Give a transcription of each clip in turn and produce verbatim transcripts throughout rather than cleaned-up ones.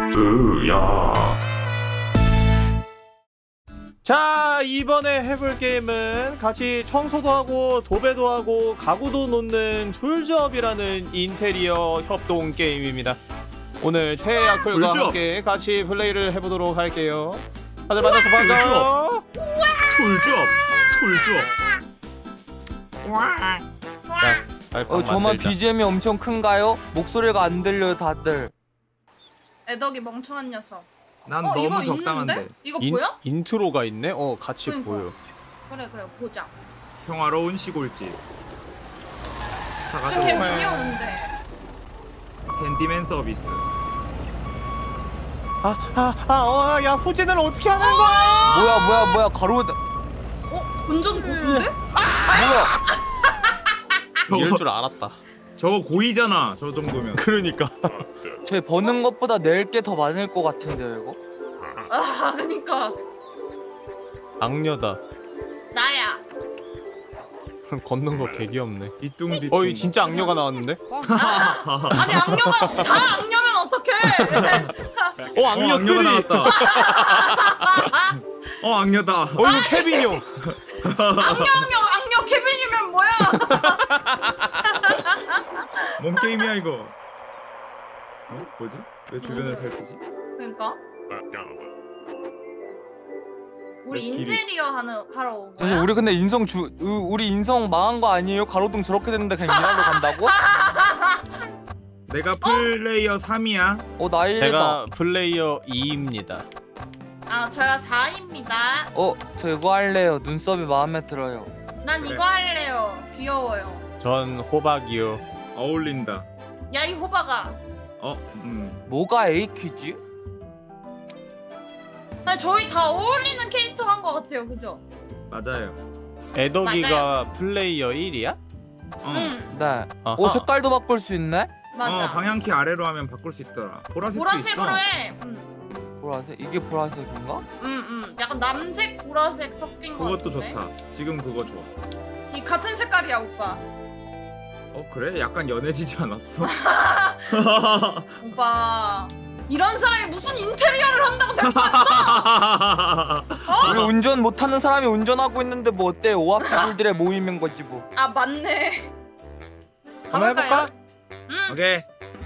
으야. 자, 이번에 해볼 게임은 같이 청소도 하고 도배도 하고 가구도 놓는 툴즈업이라는 인테리어 협동 게임입니다. 오늘 최애 악플과 툴즈업. 함께 같이 플레이를 해보도록 할게요. 다들 만나서 반가워요. 툴즈업 툴즈업. 자, 발판 어, 저만 만들자. 비지엠이 엄청 큰가요? 목소리가 안 들려요, 다들. 애덕이 멍청한 녀석. 난 어, 너무 이거 적당한데. 있는데? 이거 인, 보여? 인트로가 있네? 어, 같이 그러니까. 보여. 그래 그래 보자. 평화로운 시골집. 차가 저 들어오네. 개미니 오는데. 핸디맨 서비스. 아, 아, 아, 어, 야, 후진을 어떻게 하는 거야? 뭐야, 뭐야, 뭐야, 가로. 어? 운전 고수인데? 뭐야? 이럴 줄 알았다. 저거 고의잖아. 저 정도면. 그러니까. 저희 버는 것보다 낼 게 더 많을 것 같은데요, 이거? 아 그니까 악녀다. 나야. 걷는 거 개 귀엽네. 뒤뚱뒤뚱. 어이, 진짜 악녀가 나왔는데? 아, 아니 악녀가 다 악녀면 어떡해? 어, 어, 악녀 악녀가 쓰리! 나왔다. 어 악녀다. 어, 이거 케빈 형! 악녀 악녀 악녀 케빈이면 뭐야? 뭔 게임이야 이거? 어? 뭐지? 왜 주변을 살피지? 그러니까 우리 왜 길이- 인테리어 하는 하러 온 사실 거야? 우리 근데 인성 주, 으, 우리 인성 망한 거 아니에요? 가로등 저렇게 됐는데 그냥 일하러 간다고? 내가 플레이어 삼이야. 어, 나이다. 제가 플레이어 이입니다. 아 제가 사입니다. 어, 저 이거 할래요. 눈썹이 마음에 들어요. 난 그래. 이거 할래요. 귀여워요. 전 호박이요. 어울린다. 야 이 호박아. 어? 음. 뭐가 에이큐지? 아니 저희 다 어울리는 캐릭터 한 것 같아요, 그죠? 맞아요. 애덕이가 플레이어 일이야? 어. 응, 네. 아하. 어, 색깔도 바꿀 수 있네? 맞아. 어 방향키 아래로 하면 바꿀 수 있더라. 보라색도 보라색으로 있어. 해. 응, 보라색? 이게 보라색인가? 응, 응. 약간 남색, 보라색 섞인 거 그것도 같은데? 좋다. 지금 그거 좋아. 이 같은 색깔이야, 오빠. 어 그래? 약간 연해지지 않았어? 오빠. 이런 사람이 무슨 인테리어를 한다고 데리고 왔어? 우리 운전 못하는 사람이 운전하고 있는데 뭐 어때? 오합지졸들의 모임인 거지 뭐. 아 맞네. 한번 해볼까? 응. 오케이.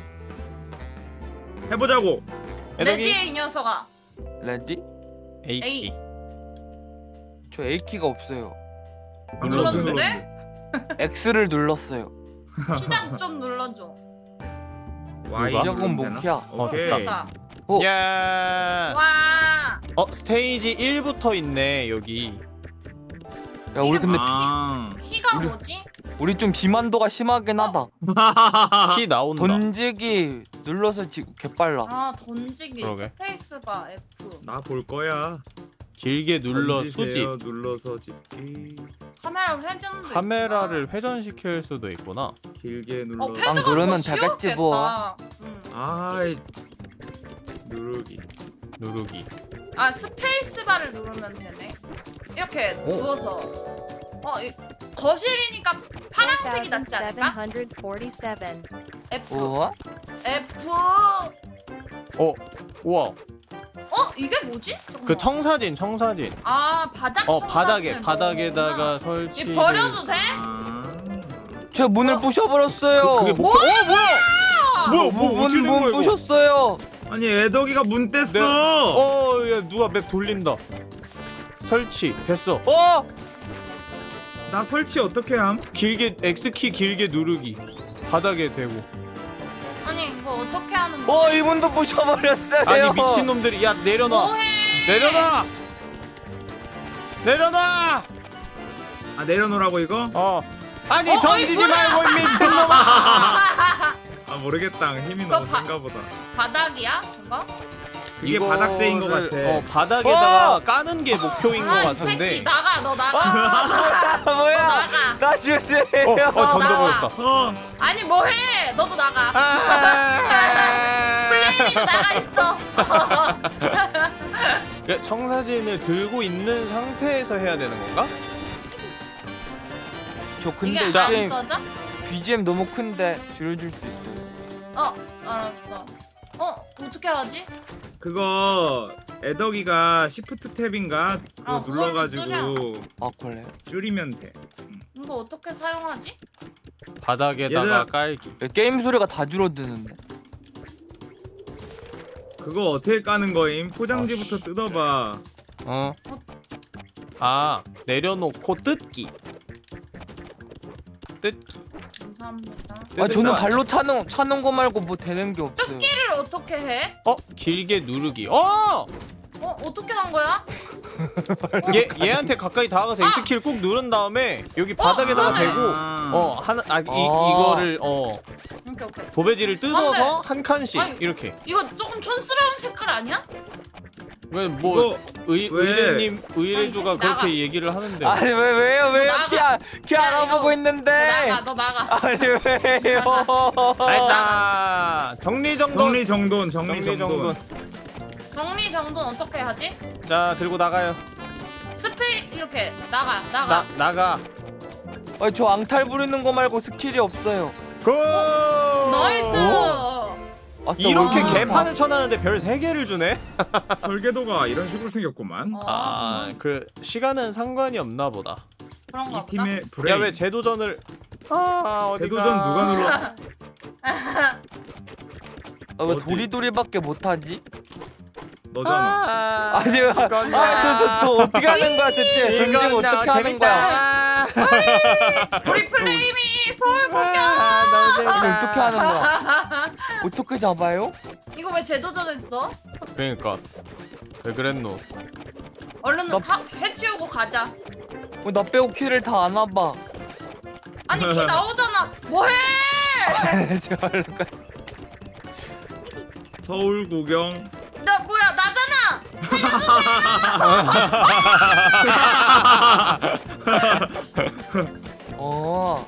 해보자고. 내 애덕이 뒤에 이 녀석아. 레디? A키. 저 A키가 없어요. 눌렀는데? X를 눌렀어요. 시작 좀 눌러줘. Y 누가? 시작은 누르면 목이야. 되나? 오케이. 됐다. 어. 야. 와. 어, 스테이지 일부터 있네, 여기. 야, 우리 근데 아. 키가 우리- 뭐지? 우리 좀 비만도가 심하긴 하다. 키 나온다. 던지기 눌러서 지금 개빨라. 아 던지기 그러게. 스페이스바 F. 나 볼 거야. 길게 눌러 던지세요. 수집. 눌러서 집기. 카메라 회전도 카메라를 회전시킬 수도 있구나. 길게 있구나. 어 눌러. 패드가 누르면 더 되겠지, 뭐. 쉬웠겠다. 응. 아이. 누르기. 누르기. 아 스페이스바를 누르면 되네. 이렇게 어? 누워서. 어 이, 거실이니까 파란색이 낫지 않을까? fourteen forty-seven. F 우와? F. 어, 우와. 어 이게 뭐지? 잠깐만. 그 청사진, 청사진. 아 바닥. 어, 바닥에, 청사진을 바닥에다가 넣는구나. 설치. 이 버려도 돼? 아. 제 문을 어? 부셔버렸어요. 그게 뭐? 어, 뭐야? 뭐야, 뭐 어떻게 문, 된 거야, 문 이거? 부셨어요. 아니 애덕이가 문 뗐어. 네. 어, 야, 누가 맵 돌린다. 설치, 됐어. 어? 나 설치 어떻게 함? 길게, X키 길게 누르기. 바닥에 대고. 아니 이거 어떻게 하는 거야? 어, 이 문도 부셔버렸어요. 아니, 미친놈들이. 야, 내려놔. 뭐해? 내려놔! 내려놔! 아 내려놓으라고 이거? 어. 아니, 어, 던지지 어이, 뭐야? 말고, 이 미친놈아! 아 모르겠다. 힘이 그거 너무 바- 센가 보다. 바닥이야? 그거? 이게 바닥재인 것 이거를, 같아. 어, 바닥에다가 어! 까는 게 목표인 것 아, 이 같은데. 새끼 나가 너 나가. 아, 너 뭐야? 나가. 나 주세요. 어, 어, 던져버렸다. 어. 아니 뭐해? 너도 나가. 아. 플레이미도 나가 있어. 그 청사진을 들고 있는 상태에서 해야 되는 건가? 저 이게 근데 자. 안 이제 써져? 비지엠 너무 큰데 줄여줄 수 있어요. 어 알았어. 어 어떻게 하지? 그거 애덕이가 시프트 탭인가 그거 아, 그걸로 눌러가지고 아 그래? 줄이면 돼. 이거 어떻게 사용하지? 바닥에다가 얘들아. 깔기. 게임 소리가 다 줄어드는데. 그거 어떻게 까는 거임? 포장지부터 아씨. 뜯어봐. 어. 아 내려놓고 뜯기. 뜯기. 감사합니다. 아 저는 뜯을까? 발로 차는 차는 거 말고 뭐 되는 게 없어요. 뜯기를 어떻게 해? 어 길게 누르기. 어! 어 어떻게 한 거야? 얘 얘한테 가까이 다가가서 이 스킬 꾹 누른 다음에 여기 바닥에다가 그러네. 대고 아. 어 하나 아, 이 아. 이거를 어 오케이 오케이. 도배지를 뜯어서 한 칸씩 아니. 이렇게. 이거 조금 촌스러운 색깔 아니야? 왜 뭐 이거 의 왜? 의뢰님 의뢰주가 아니, 그렇게 나가. 얘기를 하는데. 아니 왜 왜요 왜요 나가. 키아 키 야, 알아보고 이거- 있는데. 너 나가 너 나가. 아니 왜요? 자 정리정돈. 정리정돈 정리정돈. 정리정돈. 정리정돈 어떻게 하지? 자 들고 나가요. 스페이 이렇게 나가 나가. 나 나가. 아니 저 앙탈 부리는 거 말고 스킬이 없어요. 고! 나이스. 아싸, 이렇게 와. 개판을 쳐놨는데 별 세 개를 주네. 설계도가 이런 식으로 생겼구만. 어, 아 그 시간은 상관이 없나 보다. 그런가 이 보다. 팀의 브레인. 야 왜 재도전을 아 어디가? 재도전 누가 눌러? 아, 왜 뭐지? 도리도리밖에 못하지? 너잖아. 아, 아니 이건 아저저 어떻게 하는 거야 대체? 이건 던지고 나 어떻게 하는 거야? 재밌다. 우리 플레임이 서울 공격. 아, 너무 이거 재밌다. 어떻게 하는 거야? 어떻게 잡아요? 이거 왜 재도전했어? 그러니까 왜 그랬노? 얼른 나- 다 해치우고 가자. 어, 나 빼고 키를 다 안 와봐. 아니 키 나오잖아. 뭐해? 저 얼른 가- 서울 구경. 나 뭐야 나잖아. 어.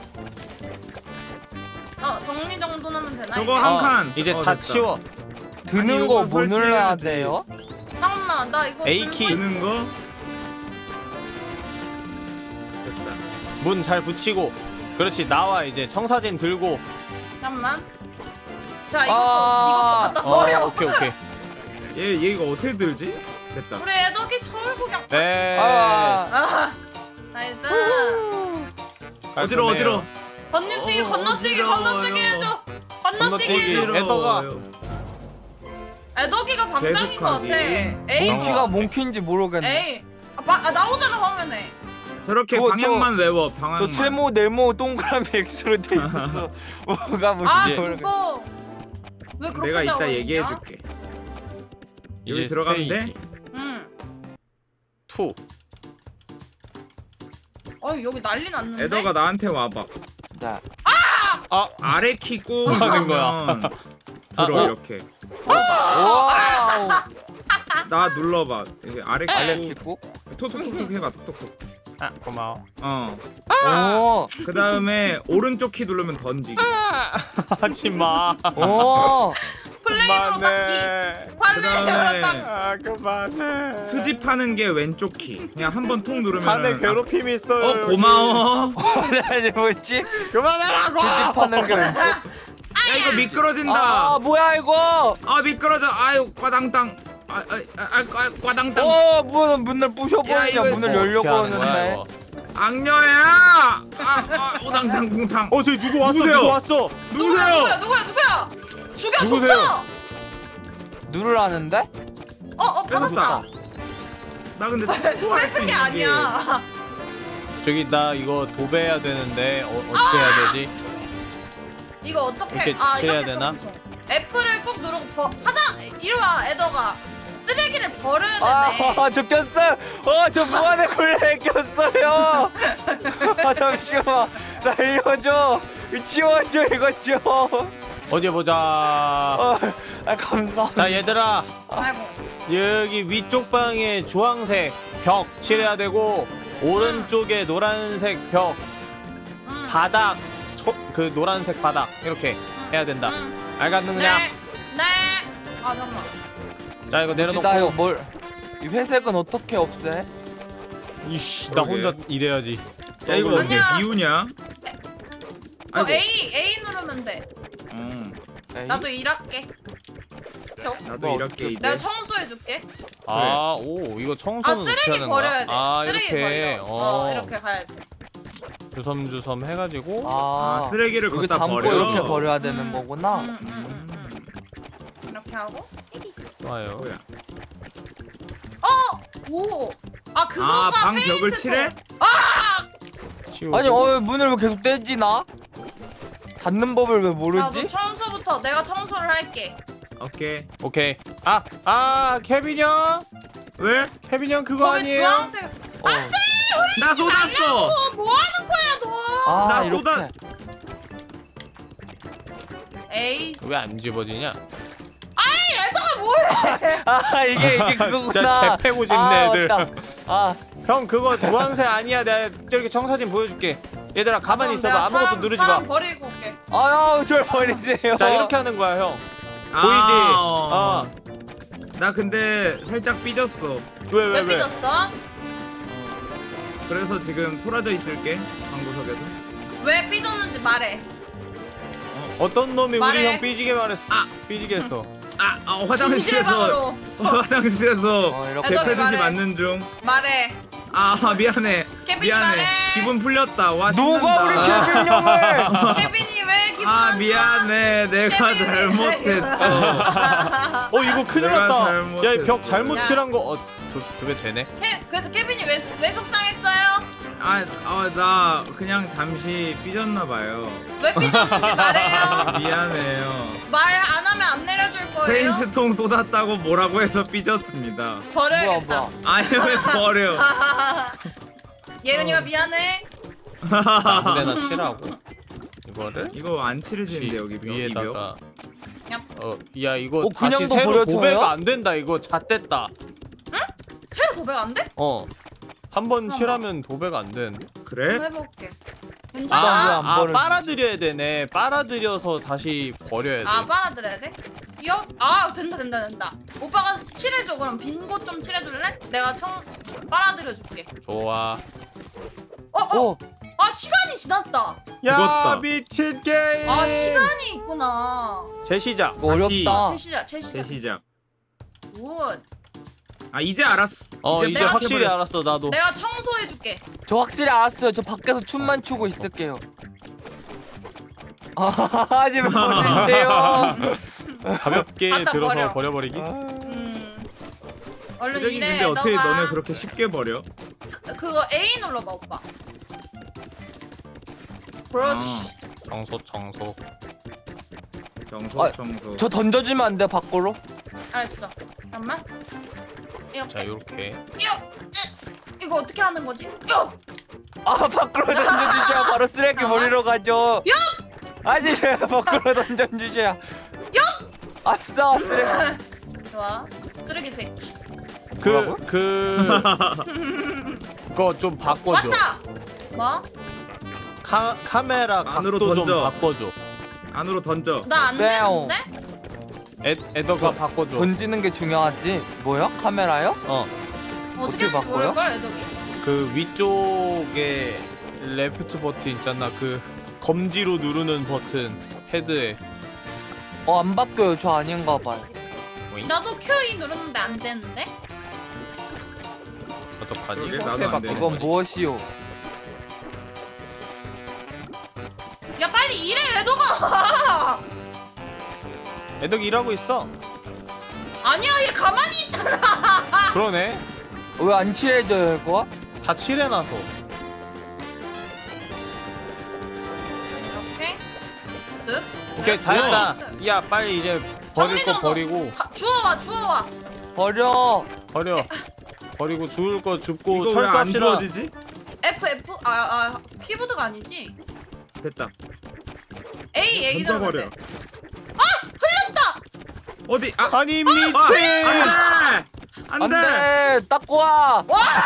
어 정리 정돈하면 되나 저거 이제? 한 어, 칸. 이제 어, 다 됐다. 치워. 드는 아니, 거 이거 뭐 눌러야 설치해야지. 돼요? 잠깐만 나 이거 A 들고 키. 있- 드는 거. 됐다. 문 잘 붙이고. 그렇지 나와 이제 청사진 들고. 잠깐만. 자 이것도 아. 이것도 갖다 어 버려. 오케이 오케이. 얘 얘가 어떻게 들지? 됐다. 우리 애덕이 서울 구경. 네. 아. 아 나이스. 어지러 어지러. 건너뛰기 어, 건너뛰기 어지러워요. 건너뛰기 해줘. 건너뛰기 건너뛰기. 해줘. 애덕아. 애덕이가 방장인 것 같아. 계속하기. 에이 몽키가 몽키인지 모르겠네. 에이 아, 바, 아 나오잖아 화면에. 저렇게 저- 방향만 외워. 저 방향만. 세모 네모 동그라미 X로 돼 있어서 뭐가 아 뭔지 모르겠네. 그거 왜 그렇게 내가 이따 나와 있냐? 얘기해 줄게. 이제 여기 들어가면 스테이지 돼? 응. 투. 어 여기 난리 났는데. 에더가 나한테 와봐. 나. 아 아래 키고 뭐 하는 거야? 누르면 들어 아, 어? 이렇게. 와우. 나 눌러봐. 이게 아래 알레 키고 키고. 톡톡톡톡 해봐. 톡톡톡. 아 고마워. 어. 오. 그 다음에 오른쪽 키 누르면 던지기. 하지 마. 오. 플레이로 그만해. 플레이로 그다음에 딱. 아 그만해. 수집하는 게 왼쪽 키. 그냥 한 번 톡 누르면. 산에 괴롭힘이 있어요. 어 여기. 고마워. 아니 뭐지? 그만하라고. 수집하는 게 왼쪽. 야 이거 미끄러진다. 아 뭐야 이거? 아 미끄러져. 아유 꽈당땅. 아, 아, 아, 아, 아 꽈당땅. 어 문, 문을 야, 부셔버리냐 이거 문을 뭐 열려고 어떻게 하는 거야, 하는데. 이거? 악녀야. 아, 아 오당탕 붕탕. 어 저기 누구 왔어? 누구세요? 누구 왔어? 누구야 누구세요? 누구야 누구야? 죽여 누구세요? 죽여. 누르라는데? 어어 뺏었다. 받았다. 나 근데 할수 뺏은 게 아니야. 저기 나 이거 도배해야 되는데 어, 어떻게 해야 되지? 이거 어떻게? 이렇게 아 칠해야 이렇게 되나? 점수. F를 꼭 누르고 버 하자. 이리 와 애더가 쓰레기를 버려야 되네. 아, 저 꼈어요. 어, 저 무한의 굴레에 꼈어요. 아, 잠시만. 날려줘. 지워줘, 이거 좀. 어디 보자. 어, 아, 감사합니다. 자 얘들아 아이고. 여기 위쪽 방에 주황색 벽 칠해야 되고 오른쪽에 노란색 벽 음. 바닥 초, 그 노란색 바닥 이렇게 해야 된다. 음. 알겠느냐? 네. 네. 아 잠깐만. 자 이거 나 이거 내려놓고. 뭘? 이 회색은 어떻게 없애? 이씨 나 그러게. 혼자 일해야지. 야 이거 어떻게 아니야. 비우냐? 어 아이고. A A 누르면 돼. 음. 에이? 나도 일할게. 저. 나도 뭐 이렇게 어떻게- 이제 내가 청소해줄게. 아, 오, 이거 청소는 아 어떻게 쓰레기 하는 버려야 거야? 돼. 아, 쓰레기 이렇게. 버려. 어, 이렇게 가야 돼. 주섬주섬 해가지고. 아, 아, 쓰레기를 여기 갖다 담고 버려. 이렇게 버려야 되는 음. 거구나. 음, 음, 음. 이렇게 하고. 좋아요. 뭐야? 오. 아 그거가 아, 방 페인트 벽을 톤. 칠해? 치우고. 아니 어 문을 왜 계속 떼지 나? 닫는 법을 왜 나도 모르지? 청소부터 내가 청소를 할게. 오케이. 오케이. 아, 아, 케빈 형. 왜? 케빈 형 그거 거기 아니에요? 주황색. 어. 나 쏟았어. 어, 뭐 하는 거야 너? 아 나 이렇게. 쏟아- 에이. 왜 안 집어지냐? 얘들아 뭐해? 아 이게 이게 그거구나. 진짜 개패고 싶네, 아, 애들. 맞다. 아 형 그거 주황색 아니야. 내가 이렇게 청사진 보여줄게. 얘들아 가만히 그럼 있어봐. 내가 아무것도 사람, 누르지 사람 마. 버리고 올게. 아유 절 버리세요. 자 이렇게 하는 거야 형. 아, 보이지? 어. 나 근데 살짝 삐졌어. 왜 왜 왜 왜? 삐졌어? 그래서 지금 토라져 있을게. 방구석에서. 왜 삐졌는지 말해. 어떤 놈이 우리 말해. 형 삐지게 말했어? 아. 삐지게 했어. 아, 어, 진실의 화장실에서 방으로 화장실에서 어, 이렇게. 애덕이 개패듯이 말해. 맞는 중. 말해. 아, 미안해. 케빈이 미안해. 말해. 기분 풀렸다. 와, 누가 우리 신난다. 케빈 형을? 케빈이 왜 기분 아, 안 좋아? 미안해. 내가 케빈이 잘못했어. 어 이거 큰일 내가 났다. 잘못했어. 야 이 벽 잘못 야. 칠한 거. 어 그, 그게 되네. 케, 그래서 케빈이 왜, 수- 왜 속상했어요? 아, 아, 나 그냥 잠시 삐졌나 봐요. 왜 삐졌는지 말해요. 미안해요. 말 안 하면 안 내려줄 거예요. 페인트통 쏟았다고 뭐라고 해서 삐졌습니다. 버려야겠다. 뭐야, 아니 왜 버려? 예은이가 미안해. 아무데나 칠하고 이거를 이거 안 칠해지는데 여기 벽, 이 벽. 위에다가. 야. 어, 야 이거 어, 다시 그냥도 새로 버려져요? 도배가 안 된다. 이거 잣됐다. 새로 도배가 안 돼? 어. 한 번 잠깐만. 칠하면 도배가 안 되는데. 그래? 한번 해볼게. 아, 괜찮아? 왜안 아, 버려지지? 빨아들여야 되네. 빨아들여서 다시 버려야 돼. 아 빨아들여야 돼? 이어? 아 된다 된다 된다. 오빠가 칠해줘. 그럼 빈 곳 좀 칠해줄래? 내가 청 빨아들여줄게. 좋아. 어 어? 어 아 시간이 지났다. 야 죽었다. 미친 게임. 아 시간이 있구나. 재시작. 이거 다시. 어렵다. 제시작 제시작. 재시작. 굿. 아 이제 알았어. 어 이제 내가 확실히 해버렸어. 알았어 나도. 내가 청소해줄게. 저 확실히 알았어요. 저 밖에서 춤만 추고 있을게요. 아 하지 말세요. 가볍게 갖다 들어서 버려. 버려버리기. 음. 얼른 여기 일해. 근데 어떻게 너가 너네 그렇게 쉽게 버려? 스- 그거 A 눌러봐 오빠. 그렇지. 청소 청소. 청소 아, 청소. 저 던져주면 안 돼 밖으로? 알았어. 잠깐만. 이렇게. 자 요렇게. 이거 이- 이거 어떻게 하는 거지? 이거. 아 밖으로 던져주셔야 바로 쓰레기 버리러 가죠. 야! 아니 저 밖으로 던져주셔야. 야! 아싸 쓰레기. 좋아. 쓰레기 새끼. 그 그 그거 좀 바꿔줘. 왔다. 뭐? 카 카메라 안으로 각도 좀 던져. 바꿔줘. 안으로 던져. 나 안 네요. 되는데? 에 에더가 바꿔줘. 던지는 게 중요하지. 뭐요? 카메라요? 어. 어떻게 어떻게 바꿔요? 바꿔요? 애덕이? 그 위쪽에 레프트 버튼 있잖아. 그 검지로 누르는 버튼 헤드에. 어 안 바뀌어요. 저 아닌가 봐요. 오잉? 나도 큐이 누르는데 안 되는데? 어떡하지? 그러게, 어떻게 나도 안 바꾸는 되네. 이건 거지? 무엇이요? 야 빨리 일해 애덕아. 애덕이 일하고 있어. 아니야 얘 가만히 있잖아. 그러네. 왜 안 칠해져요 이거? 다 칠해놔서. 이렇게. 쓱. 오케이 다 뭐야? 했다. 야 빨리 이제 버릴 거 정리정돈. 버리고 가, 주워와 주워와. 버려. 버려. 버리고 주울 거 줍고 이거 왜 안 철수합시다. 주워지지? F F 아 아 키보드가 아니지. 됐다. A A 던져버려. 누르면 돼. 아 흘렸다. 어디? 아, 아니 미친. 아, 안돼. 안돼. 안돼. 닦고 와.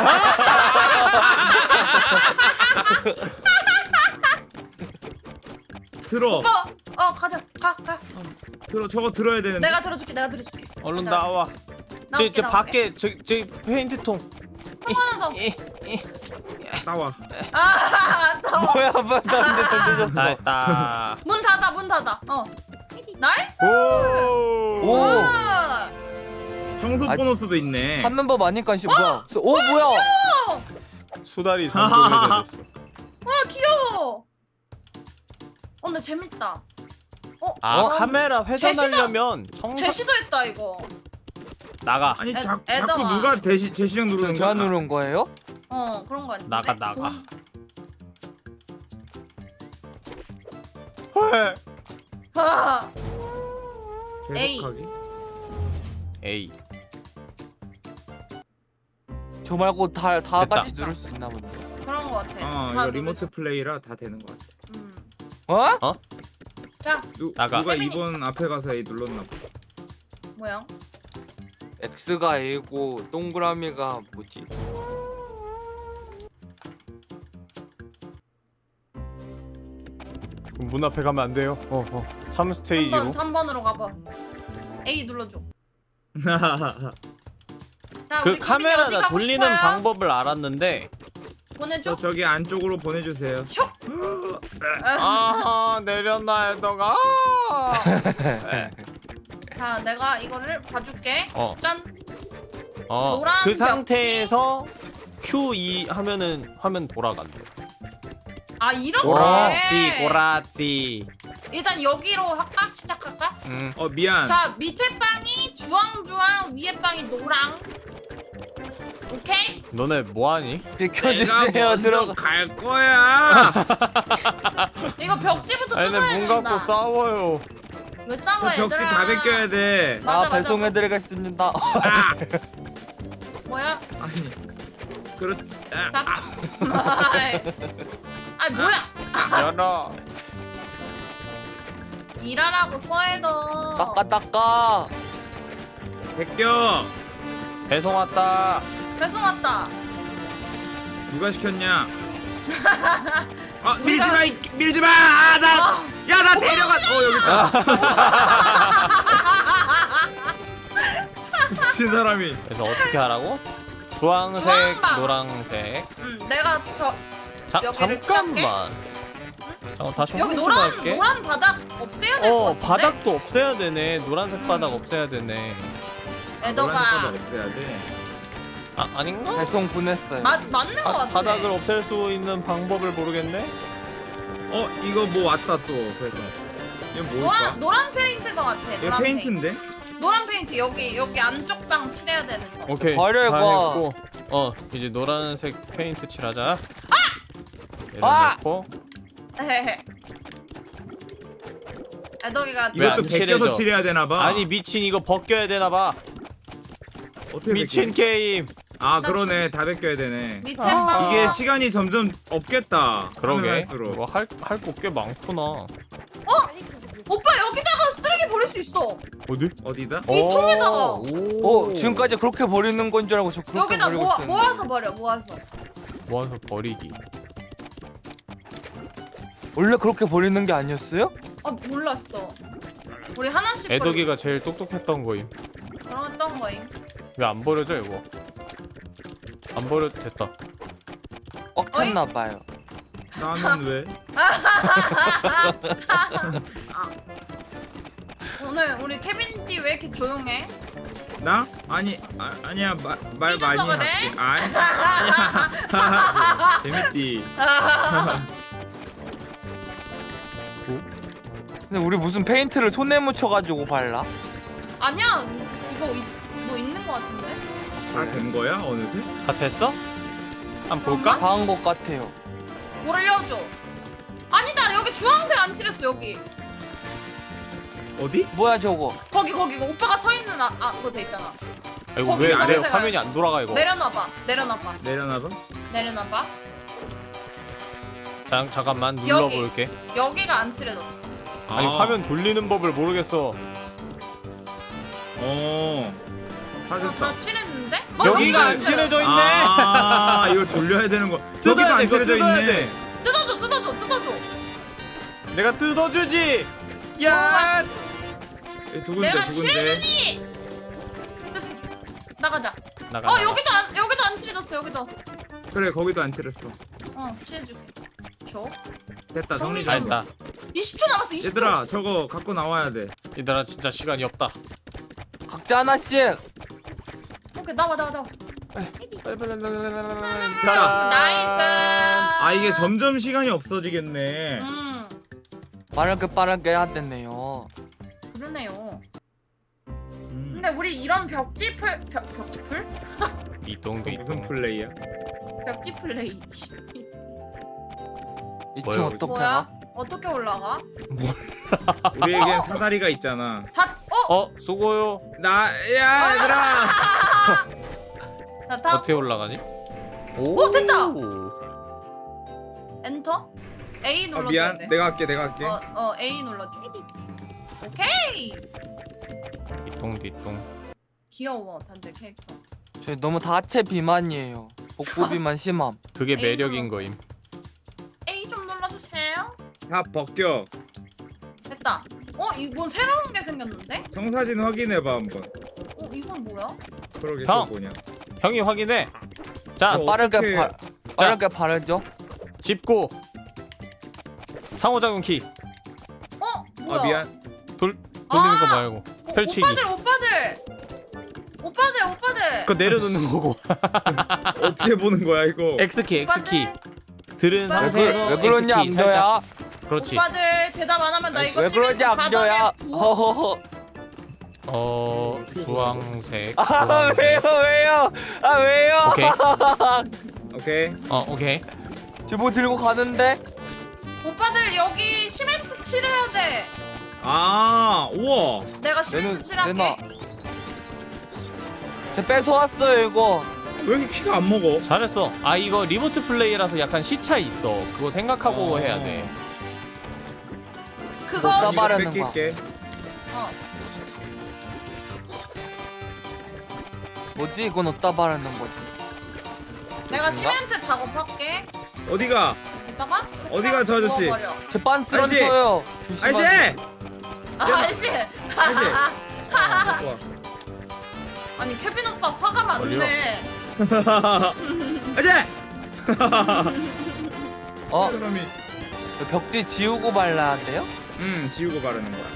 들어. 오빠 어 가자 가 가. 들어. 저거 들어야 되는데. 내가 들어줄게 내가 들어줄게. 얼른 자, 나와. 저 나올게, 저 나올게. 밖에 저 저 페인트통. 하나 더. 이, 이. 나와. 아 나와. 뭐야 뭐 던져 던져졌어. 다 했다. 문 닫아 문 닫아. 어. 나이스. 오. 오. 와. 청소 아, 보너스도 있네. 찾는 법 아니까 씨 뭐야? 오 뭐야? 수달이 점점 해제됐어. 와 귀여워. 어 근데 재밌다. 어? 아 어? 카메라 회전하려면 청사 제시도 했다 이거. 나가. 아니 애- 자, 애더가. 자꾸 누가 대시 제시형 누르는 제가 거야? 누른 거예요? 어 그런 거 같은데. 나가, 나가. 동- 헐. 아. 에이. 계속하기? 에이. 저 말고 다 다 됐다. 같이 누를 수 있나 본데. 그런 거 같아. 어 다 이거 누를 리모트 수- 플레이라 다 되는 거 같아. 음. 어? 자 누, 나가. 누가 혜민이- 이번 앞에 가서 A 눌렀나 봐. 뭐야? X가 A고 동그라미가 뭐지? 문 앞에 가면 안 돼요. 어 어. 삼 스테이지로. 삼 번 삼 번으로 가봐. A 눌러줘. 자, 그 우리 커피님 어디 카메라다 가고 돌리는 싶어요? 방법을 알았는데 보내줘. 저 저기 안쪽으로 보내주세요. 슉. 아 내렸나 애더가. 네. 자, 내가 이거를 봐줄게. 어. 짠. 어. 노란 그 벽지. 상태에서 큐 이 하면은 화면 돌아간대. 아 이렇게. 꼬라지 꼬라지. 일단 여기로 할까? 시작할까? 음. 어 미안. 자, 밑에 빵이 주황주황, 위에 빵이 노랑. 오케이? 너네 뭐하니? 내가 비켜주세요. 먼저 들어가. 갈 거야. 이거 벽지부터 아니 뜯어야 문 갖고 된다. 싸워요. 왜 그 싸워 벽지 얘들아? 다 벗겨야 돼. 맞아, 아 맞아. 배송해드리겠습니다. 아 뭐야? 아니 그렇. 아, 싹. 아 뭐야? 열어. 일하라고 서해도. 닦아 닦아. 벗겨. 배송 왔다. 배송 왔다. 누가 시켰냐? 아 밀지 우리가 마, 이- 밀지 마. 아, 나, 아, 야, 나 데려가. 어 여기 있다. 미친 사람이. 그래서 어떻게 하라고? 주황색, 주황방. 노랑색. 음, 내가 저 자, 여기를 잠깐만. 잠깐 다시 여기 확인 좀 노란 할게. 노란 바닥 없애야 될 것 어, 같은데. 바닥도 없애야 되네. 노란색 바닥 없애야 되네. 에더가 노란색 바닥 없애야 돼. 아, 아닌가? 배송 보냈어요. 맞 맞는 것 바, 같아. 바닥을 없앨 수 있는 방법을 모르겠네. 어 이거 뭐 왔다 또. 그래서 이거 뭘까? 노란 노란 페인트가 같아. 이거 노란 페인트. 페인트인데? 노란 페인트 여기 여기 안쪽 방 칠해야 되는 거. 오케이. 버려, 다 이거. 했고. 어, 이제 노란색 페인트 칠하자. 아! 내려놓고. 헤헤헤. 에더기가 왜안 이것도 벗겨서 칠해져? 칠해야 되나 봐. 아니 미친 이거 벗겨야 되나 봐. 어떻게 미친 벗겨? 게임. 아 그러네. 다 벗겨야 되네. 밑에 아. 방. 이게 시간이 점점 없겠다. 그러게. 할수록. 이거 할할 거 꽤 많구나. 오빠 여기다가 쓰레기 버릴 수 있어. 어디? 어디다? 이 통에다가. 오. 어 지금까지 그렇게 버리는 건 줄 알고 저 그렇게 여기다 버리고 모아, 있었는데. 모아서 버려 모아서. 모아서 버리기. 원래 그렇게 버리는 게 아니었어요? 아 몰랐어. 우리 하나씩 버리. 애덕이가 제일 똑똑했던 거임. 그럼 어떤 거임? 왜 안 버려져 이거? 안 버려 됐다. 꽉 찼나 봐요. 나는 왜? 오늘 우리 케빈띠 왜 이렇게 조용해? 나? 아니 아, 아니야 마, 말 삐져서 많이 그래? 할게. 아니 재밌디. 근데 우리 무슨 페인트를 손에 묻혀가지고 발라? 아니야 이거 이, 뭐 있는 거 같은데? 다 된 거야 어느새? 다 됐어? 한번 볼까? 다 한 것 같아요. 올려줘. 아니다 여기 주황색 안 칠했어 여기. 어디? 뭐야 저거? 거기 거기 오빠가 서 있는 아, 아 곳에 있잖아. 아, 이거 거기 왜 아래 주황색을- 화면이 안 돌아가 이거? 내려놔봐 내려놔봐 내려놔봐. 내려놔봐. 잠 잠깐만 여기. 눌러볼게. 여기가 안 칠해졌어. 아니 아. 화면 돌리는 법을 모르겠어. 어. 다 어, 됐다. 다 칠했는데? 여기가 안 칠해. 칠해져 있네. 아 이걸 돌려야 되는 거. 여기도 뜯어야 돼, 안 이거 칠해져 뜯어야 있네. 돼. 뜯어줘 뜯어줘 뜯어줘. 내가 뜯어주지. 야. 예, 두 군데 내가 두 군데. 칠해주지. 됐어 나가자. 나가. 어 나가. 여기도 안 여기도 안 칠해졌어 여기도. 그래 거기도 안 칠했어. 어 칠해줄게. 줘. 됐다 정리 정리가 좀. 다 했다. 이십 초 남았어 이십 초. 얘들아 저거 갖고 나와야 돼. 얘들아 진짜 시간이 없다. 각자 하나씩. 오케이 나와 나와 나와. 자, 나이스. 아 이게 점점 시간이 없어지겠네. 음 빠르게 빠르게 해야 되네요. 그러네요. 음. 근데 우리 이런 벽지풀 벽 벽지풀? 이동도 무슨 이동. 플레이야? 벽지 플레이. 이 층 뭐야, 어떻게 뭐야? 가? 어떻게 올라가? 우리에겐 사다리가 있잖아. 다 어? 어 수고요. 나야 얘들아. 나 다. 어떻게 올라가지? 오 오, 됐다! 엔터? A 아 눌러줘야 미안. 돼. 내가 할게 내가 할게. 어, 어 A 눌러줘. 오케이. 뒤통 뒤통. 귀여워 단대 캐릭터. 저희 너무 다체 비만이에요. 복부 비만 심함. 그게 에이, 매력인 눌러. 거임. A 좀 눌러주세요. 다 벗겨. 됐다. 어? 이건 새로운 게 생겼는데? 청사진 확인해봐 한번. 어? 이건 뭐야? 그러게 형! 그거 뭐냐. 형이 확인해. 자 저- 빠르게 어떡해. 바, 빠르게 바르죠. 짚고 상호작용 키 어? 뭐야? 아 미안. 돌 돌리는 아! 거 말고 어, 펼치기. 오빠들 오빠들! 오빠들 오빠들! 그거 내려놓는 거고. 어떻게 보는 거야 이거. X키 X키 오빠들, 들은 오빠들. 상태에서 왜 그러냐 X키 살짝. 암조야? 그렇지. 오빠들 대답 안 하면 나 이거 왜 그러냐 시멘트 암조야? 바닥에 부어. 허허허. 어 주황색. 아 노란색. 왜요 왜요? 아 왜요? 오케이. 오케이. 어 오케이. 저 뭐 들고 가는데? 오빠들 여기 시멘트 칠해야 돼. 아 우와. 내가 시멘트 내는- 칠할게. 내놔. 저 뺏어왔어요 이거. 왜 이렇게 키가 안 먹어? 잘했어. 아 이거 리모트 플레이라서 약간 시차 있어. 그거 생각하고 어. 해야 돼. 그거 오빠 시... 바르는 뺏길게. 어. 뭐지 이건 어디다 바르는 거지? 내가 그런가? 시멘트 작업할게. 어디가? 이따가 어디가 저 아저씨? 부어버려. 제 빤스 아저씨! 런쳐요. 아저씨! 아, 아저씨. 아저씨! 아, 갖고 와. 아니 케빈 오빠 화가 많네. 아저씨! 어? 사람이. 벽지 지우고 발라야 돼요? 음 지우고 바르는 거야.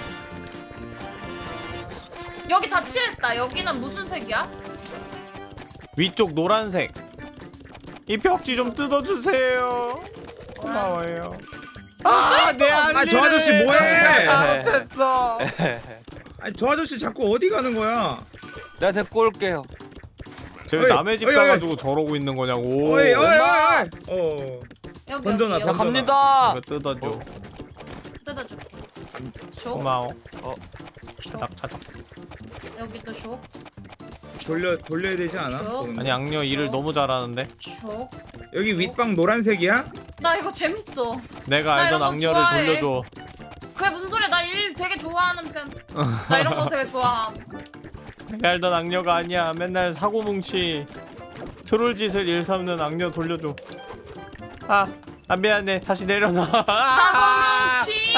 여기 다 칠했다. 여기는 무슨 색이야? 위쪽 노란색. 이 벽지 좀 뜯어주세요. 고마워요. 아내 알리를. 아, 저 아저씨 뭐해? 알아챘어. 아니 저 아저씨 자꾸 어디 가는 거야? 내가 데리고 올게요. 쟤 어이, 남의 집 어이, 가가지고 저러고 있는 거냐고. 어이 어이 어이 엄마! 어이. 어. 여기 던져놔, 여기 자 여기 던져놔. 갑니다. 이거 뜯어줘. 어? 뜯어줄게. 줘. 고마워. 어. 차닥 차닥. 여기도 줘. 돌려 돌려야 되지 않아? 저- 보는 거? 아니 악녀 일을 너무 잘하는데. 줘. 여기 윗방 노란색이야? 나 이거 재밌어. 내가 나 알던 이런 거 악녀를 좋아해. 돌려줘. 그게 무슨 소리야? 나 일 되게 좋아하는 편. 나 이런 거 되게 좋아함. 내가 알던 악녀가 아니야. 맨날 사고뭉치 트롤 짓을 일삼는 악녀 돌려줘. 아, 아 미안해. 다시 내려놔. 사고뭉치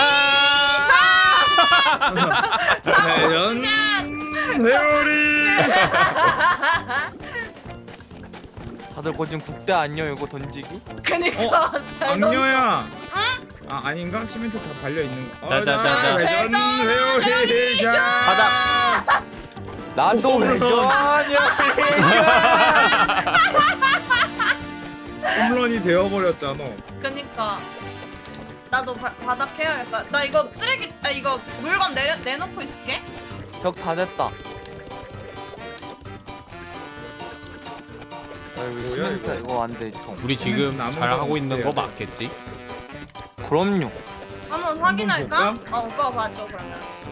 대전 회오리. 다들 거진 국대 아니요 이거 던지기? 그니까 잘 넣었어. 악녀야. 아 아닌가? 시멘트 다 발려 있는 거. 자, 자, 자, 자. 대전 회오리. 자. 바닥. 나도 어, 회전이야. 홈런이 되어버렸잖아. 그니까 나도 바, 바닥 해야겠다. 나 이거 쓰레기, 아 이거 물건 내려 내놓고 있을게. 벽 다 됐다. 아, 이거 뭐야, 시멘트 이거? 이거 안 돼, 통. 우리 지금 남은 잘 하고 건 있는 어때요? 거 맞겠지? 그럼요. 한번 확인할까? 볼까? 어 오빠 봐줘 그러면.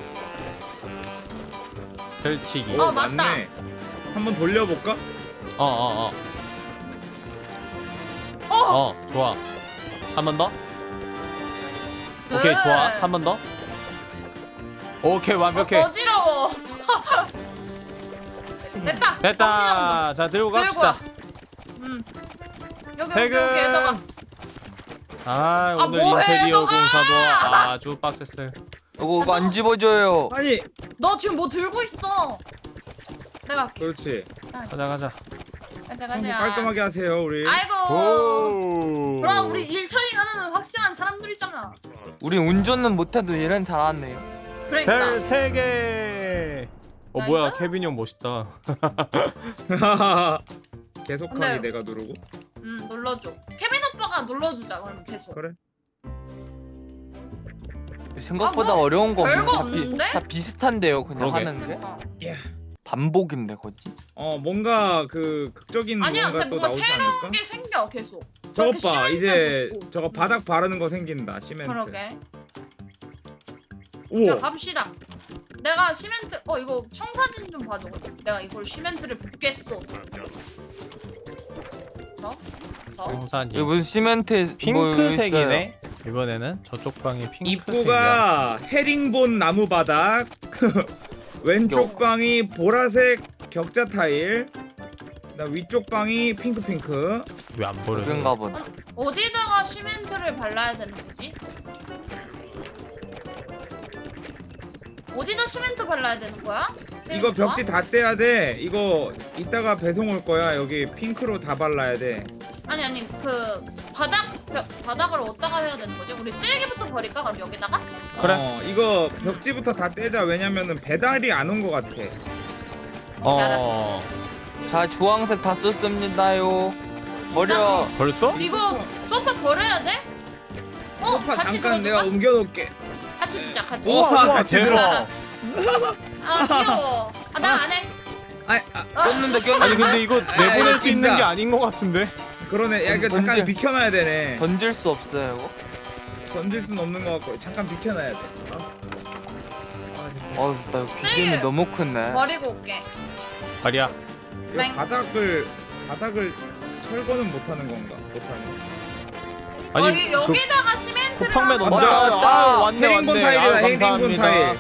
펼치기. 오, 어, 맞다. 맞네. 한번 돌려볼까? 어, 어, 어. 어. 어, 좋아. 한 번 더. 오케이, 그. 좋아. 한 번 더. 오케이, 완벽해. 어, 어지러워. 됐다. 정리한다. 됐다. 자, 들고 들고 갑시다. 와. 음. 여기 여기 퇴근. 여기에다가. 아, 오늘 뭐해, 인테리어 너가! 공사도 아주 빡셌어요. 이거 이거 안 집어줘요. 아니 너 지금 뭐 들고 있어? 내가 할게. 그렇지. 가자, 가자. 가자 한번 가자. 깔끔하게 하세요 우리. 아이고. 오. 그럼 우리 일 처리하는 확실한 사람들이잖아. 우리 운전은 못해도 일은 잘하네요. 그러니까. 별 세 개. 어 나이스? 뭐야 케빈이 형 멋있다. 계속하기 근데- 내가 누르고. 음 눌러줘. 케빈 오빠가 눌러주자 그럼 계속. 그래. 생각보다 아, 뭐, 어려운 거 별거 없는데 다, 비, 없는데? 다 비슷한데요 그냥 그러게. 하는 게 그러니까. 반복인데 거지. 어 뭔가 그 극적인 아니야 뭔가 근데 또 뭔가 나오지 새로운 않을까? 게 생겨 계속. 저것 저렇게 봐 시멘트 이제 붓고. 저거 바닥 바르는 거 생긴다 시멘트. 그러게. 자 우와. 갑시다. 내가 시멘트 어 이거 청사진 좀 봐줘. 내가 이걸 시멘트를 붓겠어. 서, 서. 정산이. 이거 무슨 시멘트 핑크색이네. 이번에는 저쪽 방이 핑크색이야. 입구가 헤링본 나무 바닥. 왼쪽 방이 보라색 격자 타일. 나 위쪽 방이 핑크 핑크. 왜 안 버려? 그런가 보다. 어디다가 시멘트를 발라야 되는 거지? 어디다 시멘트 발라야 되는 거야? 이거 벽지 다 떼야 돼. 이거 이따가 배송 올 거야. 여기 핑크로 다 발라야 돼. 아니 아니 그 바닥 벽, 바닥을 어디다가 해야 되는 거지? 우리 쓰레기부터 버릴까? 그럼 여기다가? 그래. 어, 이거 벽지부터 다 떼자. 왜냐면은 배달이 안 온 거 같아. 어. 자 주황색 다 썼습니다요. 버려. 벌써? 이거 소파 버려야 돼? 어? 소파 같이 잠깐 들어줄까? 내가 옮겨 놓을게. 같이 듣자 같이. 우와, 우와 같이 들어. 대박. 아 귀여워. 아 나 안 해. 아, 아 꼈는데 꼈는데. 아니 근데 이거 내보낼 이거 수 있는 낀다. 게 아닌 것 같은데. 그러네. 야, 이거 던질- 잠깐 비켜놔야 되네. 던질 수 없어요 이거. 던질 순 없는 거 같고 잠깐 비켜놔야 돼. 어? 아, 진짜. 어나 이거 기준이 너무 크네. 버리고 올게. 말이야. 이거 땡. 바닥을 바닥을 철거는 못 하는 건가? 못 하네. 아니 여기, 그 여기다가 시멘트를 쿠팡맨 하는 언제? 거야. 왔다, 왔다. 아 왔네 헤링본 왔네. 타일이다. 아 헤링본 감사합니다. 타일.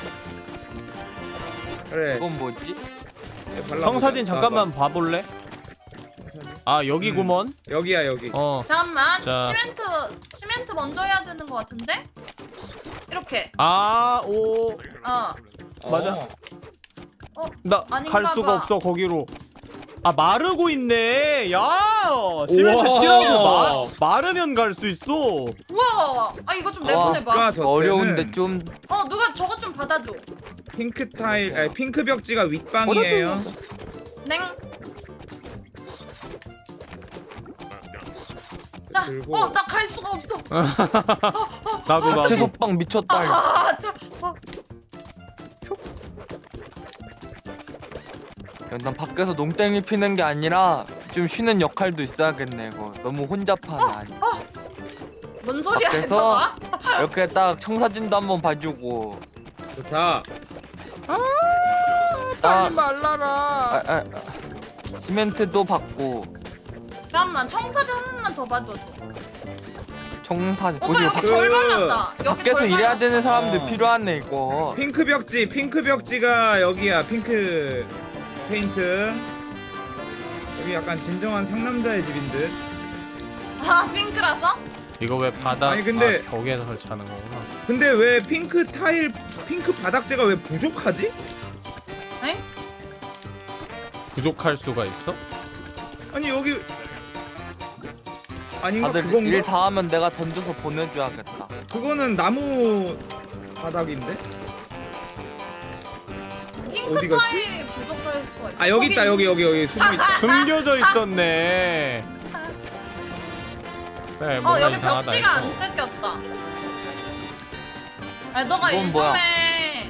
그래. 이건 뭐지? 발라보자. 청사진 잠깐만 나와봐. 봐볼래? 아 여기구먼. 음, 여기야 여기. 어. 잠깐만 자. 시멘트 시멘트 먼저 해야 되는 거 같은데? 이렇게 아 오. 어 맞아. 어. 나 아닌가 갈 수가 봐. 없어 거기로. 아 마르고 있네. 야 시멘트 우와. 칠하고 마, 마르면 갈 수 있어. 우와 아 이거 좀 아, 내보내봐 아까 저 어려운데 때는 좀 어 누가 저것 좀 받아줘 핑크 타일, 아니 핑크 벽지가 윗방이에요. 냉 자, 들고. 어, 나 갈 수가 없어. 나도 자체 나도. 속박 미쳤다. 이거. 아, 자, 어, 야, 난 밖에서 농땡이 피는 게 아니라 좀 쉬는 역할도 있어야겠네 이거. 너무 혼잡하네. 아니. 뭔 소리야, 밖에서? 저거? 이렇게 딱 청사진도 한번 봐주고. 좋다. 딱 말라라. 아, 아, 아. 시멘트도 받고 잠깐만, 청사진 한 번만 더 봐줘. 청사진. 오빠 어디 여기 그- 덜 발랐다. 여기 밖에서 덜 일해야 발랐다. 되는 사람들 어. 필요하네 이거. 핑크 벽지, 핑크 벽지가 여기야. 핑크 페인트. 여기 약간 진정한 상남자의 집인 듯. 아, 핑크라서? 이거 왜 바닥 아니, 근데- 아, 벽에서 설치하는 거구나. 근데 왜 핑크 타일, 핑크 바닥재가 왜 부족하지? 에? 부족할 수가 있어? 아니 여기 아닌가 다들 그건가? 일 다 하면 내가 던져서 보내줘야겠다. 그거는 나무 바닥인데? 핑크 어디 갔지? 타일이 부족할 수가 있어. 아 여기 있다 여기 여기 여기 숨어 있다. 숨겨져 있었네. 그래 어, 뭔가 여기 이상하다. 벽지가 했어. 안 뜯겼다. 아니, 너가 이건 일 좀 뭐야? 해.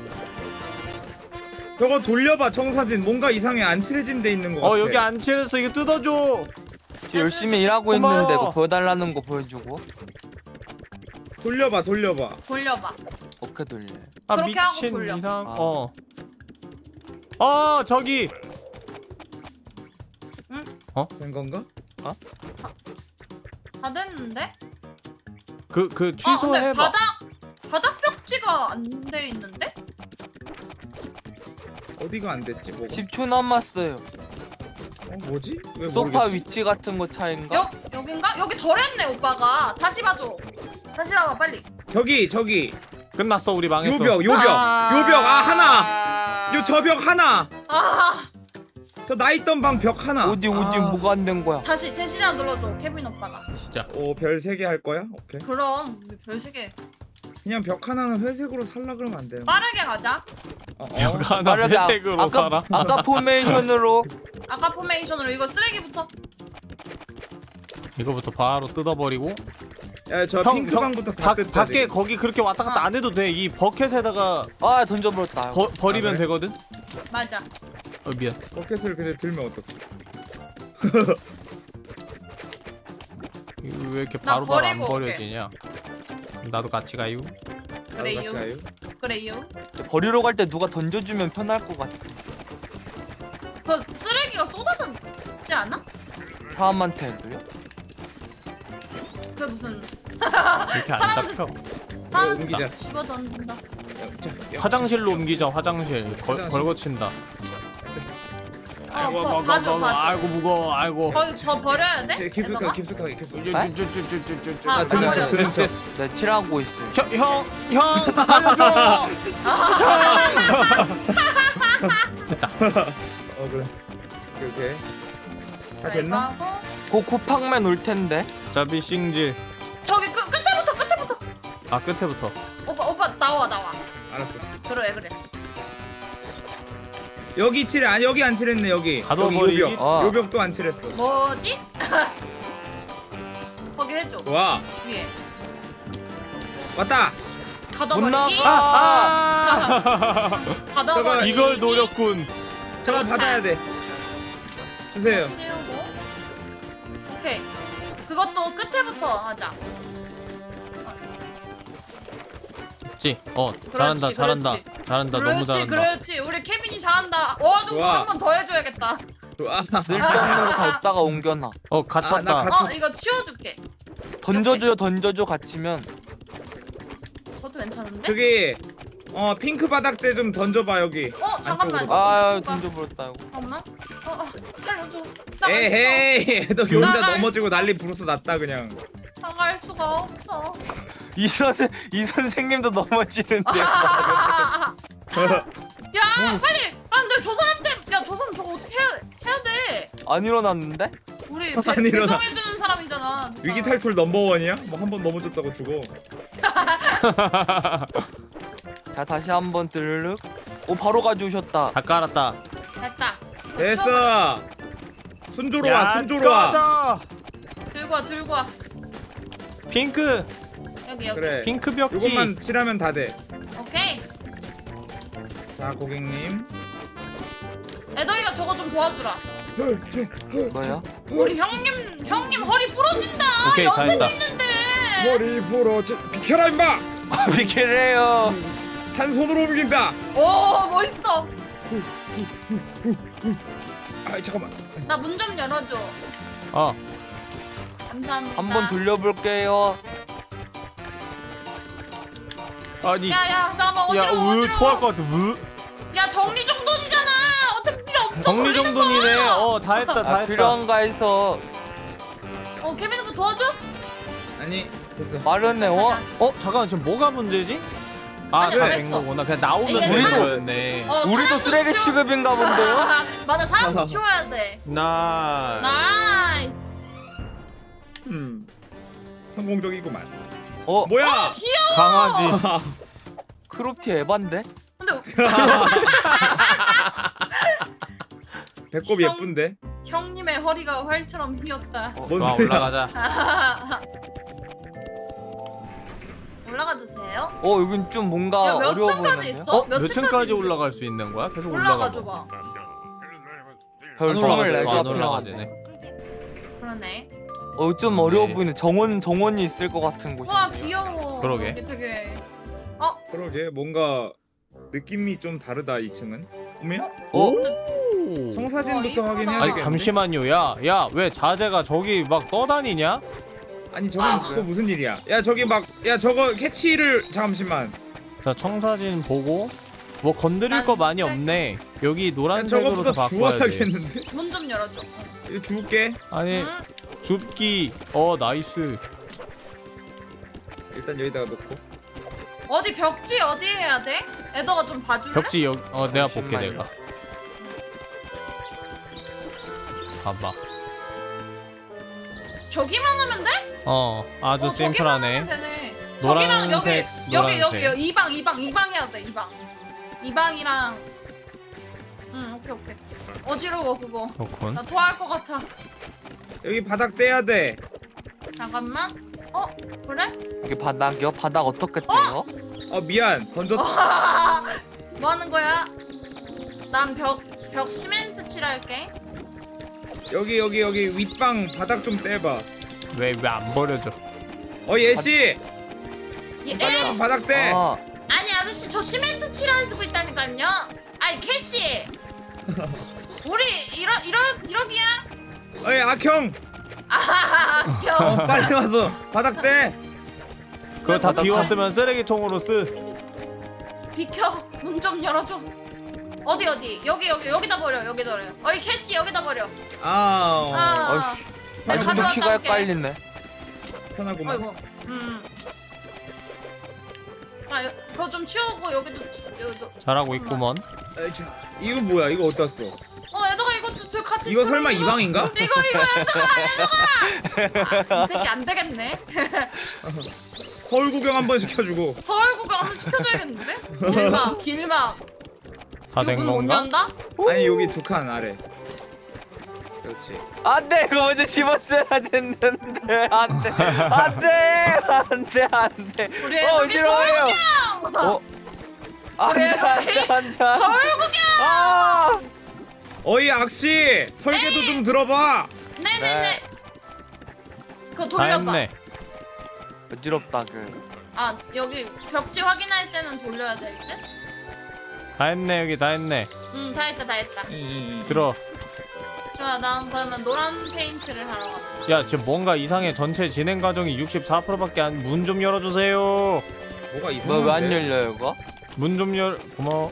저거 돌려봐 청사진 뭔가 이상해 안 칠해진 데 있는 거 같아. 어 여기 안 칠했어. 이거 뜯어줘. 지금 열심히 일하고 고마워. 있는데 그거 보여달라는 거 보여주고. 돌려봐 돌려봐. 돌려봐. 어떻게 돌려? 아 그렇게 하고 미친 돌려. 이상. 아. 어. 어 저기 된 건가? 다 됐는데? 그 그 아, 근데 취소해봐. 바닥, 바닥 벽지가 안 돼 있는데? 어디가 안 됐지 뭐가? 십 초 남았어요. 어 뭐지? 왜 소파 모르겠지? 위치 같은 거 차인가? 여, 여긴가? 여기 덜했네, 오빠가. 다시 봐줘. 다시 봐봐, 빨리. 저기 저기 끝났어 우리 망했어. 요벽 요벽 요벽 아 하나 요 저 벽 하나 아, 저 나 있던 방 벽 하나. 어디 어디 아. 뭐가 안 된 거야? 다시 제시장 눌러줘, 케빈 오빠가. 진짜. 오별 세 개 할 거야? 오케이. 그럼, 우리 별세개. 그냥 벽 하나는 회색으로 살라 그러면 안 돼요. 빠르게 가자. 어, 어. 벽 하나 빠르게 아- 회색으로 아까, 살아. 아까 포메이션으로. 아까 포메이션으로 이거 쓰레기부터. 이거부터 바로 뜯어버리고. 야저 형, 핑크방부터 형, 다 밖- 뜯자. 밖에 지금. 거기 그렇게 왔다 갔다 안 해도 돼. 이 버켓에다가 아 던져버렸다. 버, 버리면 아, 그래? 되거든. 맞아. 어 미안. 버켓을 근데 들면 어떡해? 이거 왜 이렇게 나 바로 바로 안 버리고 올게. 버려지냐? 나도 같이 가요. 그래요. 나도 같이 가요? 그래요. 버리러 갈 때 누가 던져주면 편할 것 같아. 그 쓰레기가 쏟아졌지 않아? 사람한테도요? 그 무슨 이렇게 안 사람들- 잡혀. 사람들 옮기자. 집어 던진다. 야, 자, 야. 화장실로 옮기자. 화장실. 걸, 화장실. 걸거친다. 어, 아이고, 버- 아이고, 봐줘, 아이고, 봐줘. 아이고 무거워. 아이고. 거기 저 버려야 돼? 제 깊숙하게 애들아? 깊숙하게 깊숙하게. 네? 쭈쭈쭈쭈쭈쭈쭈. 아, 아, 들은 버려. 척 들은 척. 네 칠하고 있어요. 형, 형, 형 살려줘. 어 그래. 오케이 오케이. 다 자, 이거 됐나? 하고. 그 쿠팡맨 올 텐데. 자비 싱질. 저기 끝 끝에부터 끝에부터. 아 끝에부터. 오빠 오빠 나와 나와. 알았어. 그래 그래. 여기 칠, 아 여기 안 칠했네 여기. 가둬버리기? 여기 요 벽. 어. 요 벽도 안 칠했어. 뭐지? 거기 해줘. 와 위에. 왔다. 못 가둬버리기. 나가. 아! 가둬버리기. 이걸 노렸군. 저거 그렇다. 받아야 돼. 주세요. 치우고. 오케이. 그것도 끝에부터 하자. 지. 어, 잘한다, 그렇지, 잘한다, 그렇지. 잘한다, 그렇지, 너무 잘한다. 그렇지. 우리 케빈이 잘한다. 어, 정도 좋아. 한 번 더 해줘야겠다. 좋아. 쓸데없는 거 갖다가 옮겨놔. 어, 아, 갇혔다. 나 갇- 어, 이거 치워줄게. 던져줘요 던져줘 갇히면. 그것도 괜찮은데? 저기 어 핑크 바닥재 좀 던져봐 여기. 어, 잠깐만. 안쪽으로. 아 누가- 던져버렸다 이거. 잠깐만. 어, 어, 살려줘. 나갈 에헤이, 너 혼자 나갈 넘어지고 난리 부르스 났다 그냥. 수가, 나갈 수가 없어. 이 선생 이 선생님도 넘어지는데. 야, 뭐? 빨리. 아, 근데 저 사람한테, 야, 저 사람 저거 어떻게 해야, 해야 돼? 안 일어났는데? 우리 배, 안 일어나. 배송해주는 사람이잖아. 저 위기 사람. 탈출 넘버원이야? 뭐 한 번 넘어졌다고 죽어. 자 다시 한번 드르륵. 오 바로 가져오셨다. 다 깔았다. 됐다. 이거 치워버려. 됐어. 순조로 와, 순조로 와. 꺼져! 들고 와, 들고 와. 핑크, 여기, 여기. 그래. 핑크 벽지. 요것만 칠하면 다 돼. 오케이. 자, 고객님. 애덕이가 저거 좀 도와주라. 뭐야? 우리 형님, 형님 허리 부러진다. 오케이, 다 연세도 했다. 있는데. 머리 부러지. 비켜라 임마. 비키래요. 한 손으로 옮긴다. 오, 멋있어. 아, 잠깐만. 나 문 좀 열어줘. 어, 감사합니다. 한번 돌려볼게요. 아니, 야, 야, 잠깐만. 야, 어지러워, 으, 어지러워. 토할 것 같아. 으. 야, 정리정돈이잖아. 어차피 필요 없어. 정리 돌리는 정돈이네. 거. 어, 다 했다, 다 아, 했다. 필요한가 해서 어, 케빈 오빠 도와줘? 아니, 됐어. 마련해. 어? 가자. 어, 잠깐 지금 뭐가 문제지? 아, 아니, 그래, 안 된 했어. 거구나. 그냥 나오면 이게 되는 사람- 거였네. 어, 우리도 사람도 쓰레기 치워- 취급인가 본데요? 맞아, 사람도 치워야 돼. 나. 나이스. 음. 성공적이구만. 어? 뭐야? 귀여워. 강아지. 크롭티 에반데? 근데 배꼽 형- 예쁜데? 형님의 허리가 활처럼 휘었다. 어, 뭔 와, 소리야? 올라가자. 올라가 주세요. 어 여긴 좀 뭔가 야, 몇 어려워 층까지 보이는데요? 있어? 어? 몇 층까지 층까지 올라갈 수 있는 거야? 계속 올라가 올라가. 줘봐. 별 안 스물네 올라가죠. 개가 안 필요하네. 올라가지네. 그러네. 어 좀 어려워 네. 보이네. 정원 정원이 있을 것 같은 곳인데. 와, 귀여워. 그러게. 여기 되게. 그러게 뭔가 느낌이 좀 다르다 이 층은. 어메? 어? 오. 청사진부터 어, 확인해야 이쁘다. 아니 되겠는데? 잠시만요. 야, 야, 왜 자재가 저기 막 떠다니냐? 아니 저건 그거 무슨 일이야? 야 저기 막 야 저거 캐치를 잠시만. 자, 청사진 보고 뭐 건드릴 난 거 많이 쓰레기. 없네. 여기 야, 노란색으로 다 저거부터 바꿔야 돼. 주워야겠는데? 문 좀 열어줘. 이거 주울게. 아니, 응? 줍기. 어, 나이스. 일단 여기다가 놓고. 어디 벽지 어디 해야 돼? 에더가 좀 봐줄래? 벽지 여기 어 내가 볼게 잠시만요. 내가. 봐봐. 저기만 하면 돼? 어, 아주 어, 저기만 심플하네. 하면 되네. 저기랑 여기 노란색, 여기 노란색. 여기 이 방 이 방 이 방 해야 돼. 이 방. 이 방이랑 응, 오케이 오케이. 어지러워 그거. 그렇군. 나 토할 것 같아. 여기 바닥 떼야 돼. 잠깐만. 어? 그래? 이게 바닥이요? 바닥 어떻게 떼요? 어 미안 던졌. 뭐 하는 거야? 난 벽 벽 시멘트 칠할게. 여기 여기 여기 윗방 바닥 좀 떼봐. 왜 왜 안 버려져? 어 예시. 예, 빨리 와서 바닥 떼. 아, 아니 아저씨 저 시멘트 칠하고 있다니까요. 아니 캐시. 우리 이러 이러 이러기야. 어이 악형. 아하하. 어 귀여워. 빨리 와서 바닥 떼. 그거 다 바닥 비웠으면 쓰레기통으로 쓰. 비켜. 문 좀 열어줘. 어디 어디 여기 여기 여기다 버려 여기다 버려. 어이 캐시 여기다 버려. 아. 어. 아. 어이씨. 나 아니, 가져왔다 키가 올게. 헷갈리네. 편하구만. 아이고. 음. 아 여, 그거 좀 치우고 여기도 치, 여기도. 잘하고 있구먼. 에이, 저, 이거 뭐야? 이거 어디다 써? 어 애들아 이것도 저 같이. 이거 들어, 설마 이 방인가? 이거 이거 애들아 애들아. 아, 이 새끼 안 되겠네. 서울 구경 한번 시켜주고. 서울 구경 한번 시켜줘야겠는데? 길막 길막. 다 된 이거 문못 건가? 연다? 아니 여기 두 칸 아래. 그렇지. 안돼, 이거 먼저 집었어야 됐는데. 안돼, 안돼, 안돼, 안돼. 우리 어, 애들이 서울 어지러워요. 구경. 어? 안돼, 그래, 안돼, 안돼. 서울 구경. 아! 어이 악씨 설계도 좀 들어봐. 네네네. 네. 그거 다 돌려봐. 했네. 어지럽다 그. 아 여기 벽지 확인할 때는 돌려야 될 듯? 다 했네 여기 다 했네. 응 다 했다 다 했다. 들어. 좋아 난 그러면 노란 페인트를 하러 가자. 야 지금 뭔가 이상해. 전체 진행 과정이 육십사 퍼센트밖에 안. 문 좀 열어주세요. 뭐가 이상한데? 뭐 왜 안 열려요 이거? 문 좀 열. 고마워.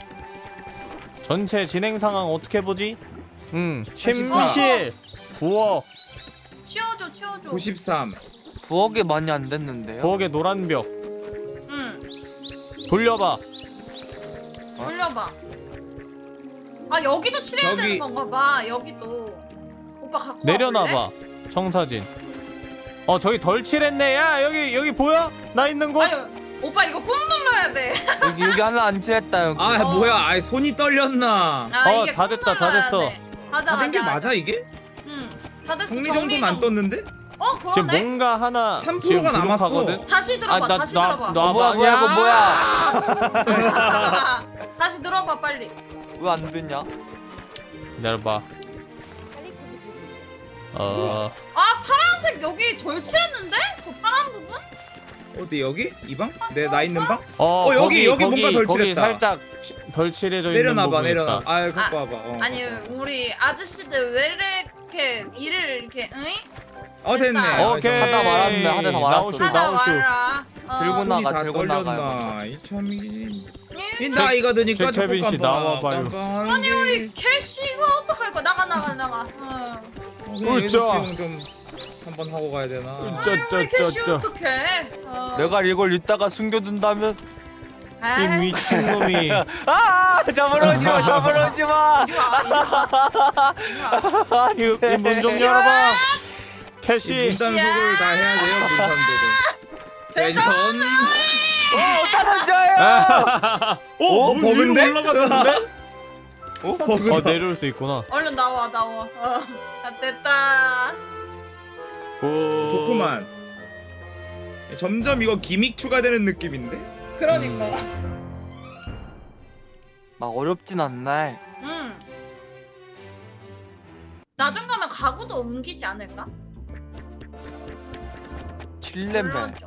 전체 진행 상황 어떻게 보지? 음 침실 부엌 치워줘 치워줘. 구십삼. 부엌이 많이 안 됐는데요? 부엌에 노란 벽 응 돌려봐. 돌려봐. 아 여기도 칠해야 여기- 되는 건가 봐. 여기도. 오빠 갖고 내려놔봐. 와볼래? 청사진. 어 저기 덜 칠했네. 야 여기 여기 보여? 나 있는 곳? 아니 오빠 이거 꾹 눌러야 돼. 여기 여기 하나 안 칠했다 여기. 아 어. 뭐야? 아 손이 떨렸나? 아, 어, 이게 다 꾹 됐다, 다 눌러야 됐어. 돼. 맞아 다 된 게 맞아. 맞아 이게? 응다 됐어. 정리 정리 정도는 안 좀. 떴는데? 어 지금 그러네. 뭔가 하나 삼 지금 퍼센트가 남았어. 부족하거든? 다시 들어봐. 아, 나- 다시 나- 들어봐. 나- 어, 뭐야 뭐야 이거 뭐야? 다시 들어봐 빨리. 왜 안 되냐? 기다려봐. 어... 아 파란색 여기 덜 칠했는데? 저 파란 부분? 어디 여기? 이 방? 내 나 있는 방? 어, 어, 여기, 거기, 여기 거기, 뭔가 덜 거기 칠했다. 살짝 치- 덜 칠해져 있는 내려놔봐 부분 내려놔. 있다. 아 갖고 와봐. 어. 아니 우리 아저씨들 왜 이렇게 일을 이렇게 응? 어 됐네. 됐다. 아, 오케이. 하다 말았네, 하다 다 말았어. 나오슈 하다 나오슈. 와라. 어. 들고 손이 나가, 다 들고 나가요, 떨렸나? 이참이. 이 응? 나이가 드니까 제 케빈 씨 나와봐요. 아니 우리 캐시 이거 어떡할 거야? 나가 나가 나가. 어. 으쌰. 수용 좀 한번 하고 가야 되나? 저, 아니 저, 우리 저, 캐시 저. 어떡해? 어. 내가 이걸 이따가 숨겨둔다면 이 아이, 미친놈이. 아 잡으러 오지 마, 잡으러 오지 마. 이리 와, 이리 와. 이 문 좀 열어봐. 캐시. 문단속을 다 해야 돼요. 문단속을. 대전. 어, 따라줘요. 어? 어, 문 위로 버그인데? 올라가졌는데? 어? 어 내려올 수 있구나. 얼른 나와 나와. 어. 다 됐다. 오. 좋구만. 점점 이거 기믹 추가되는 느낌인데? 그러니까. 막 어렵진 않네. 응. 나중 가면 가구도 옮기지 않을까? 칠 레벨. 눌러줘.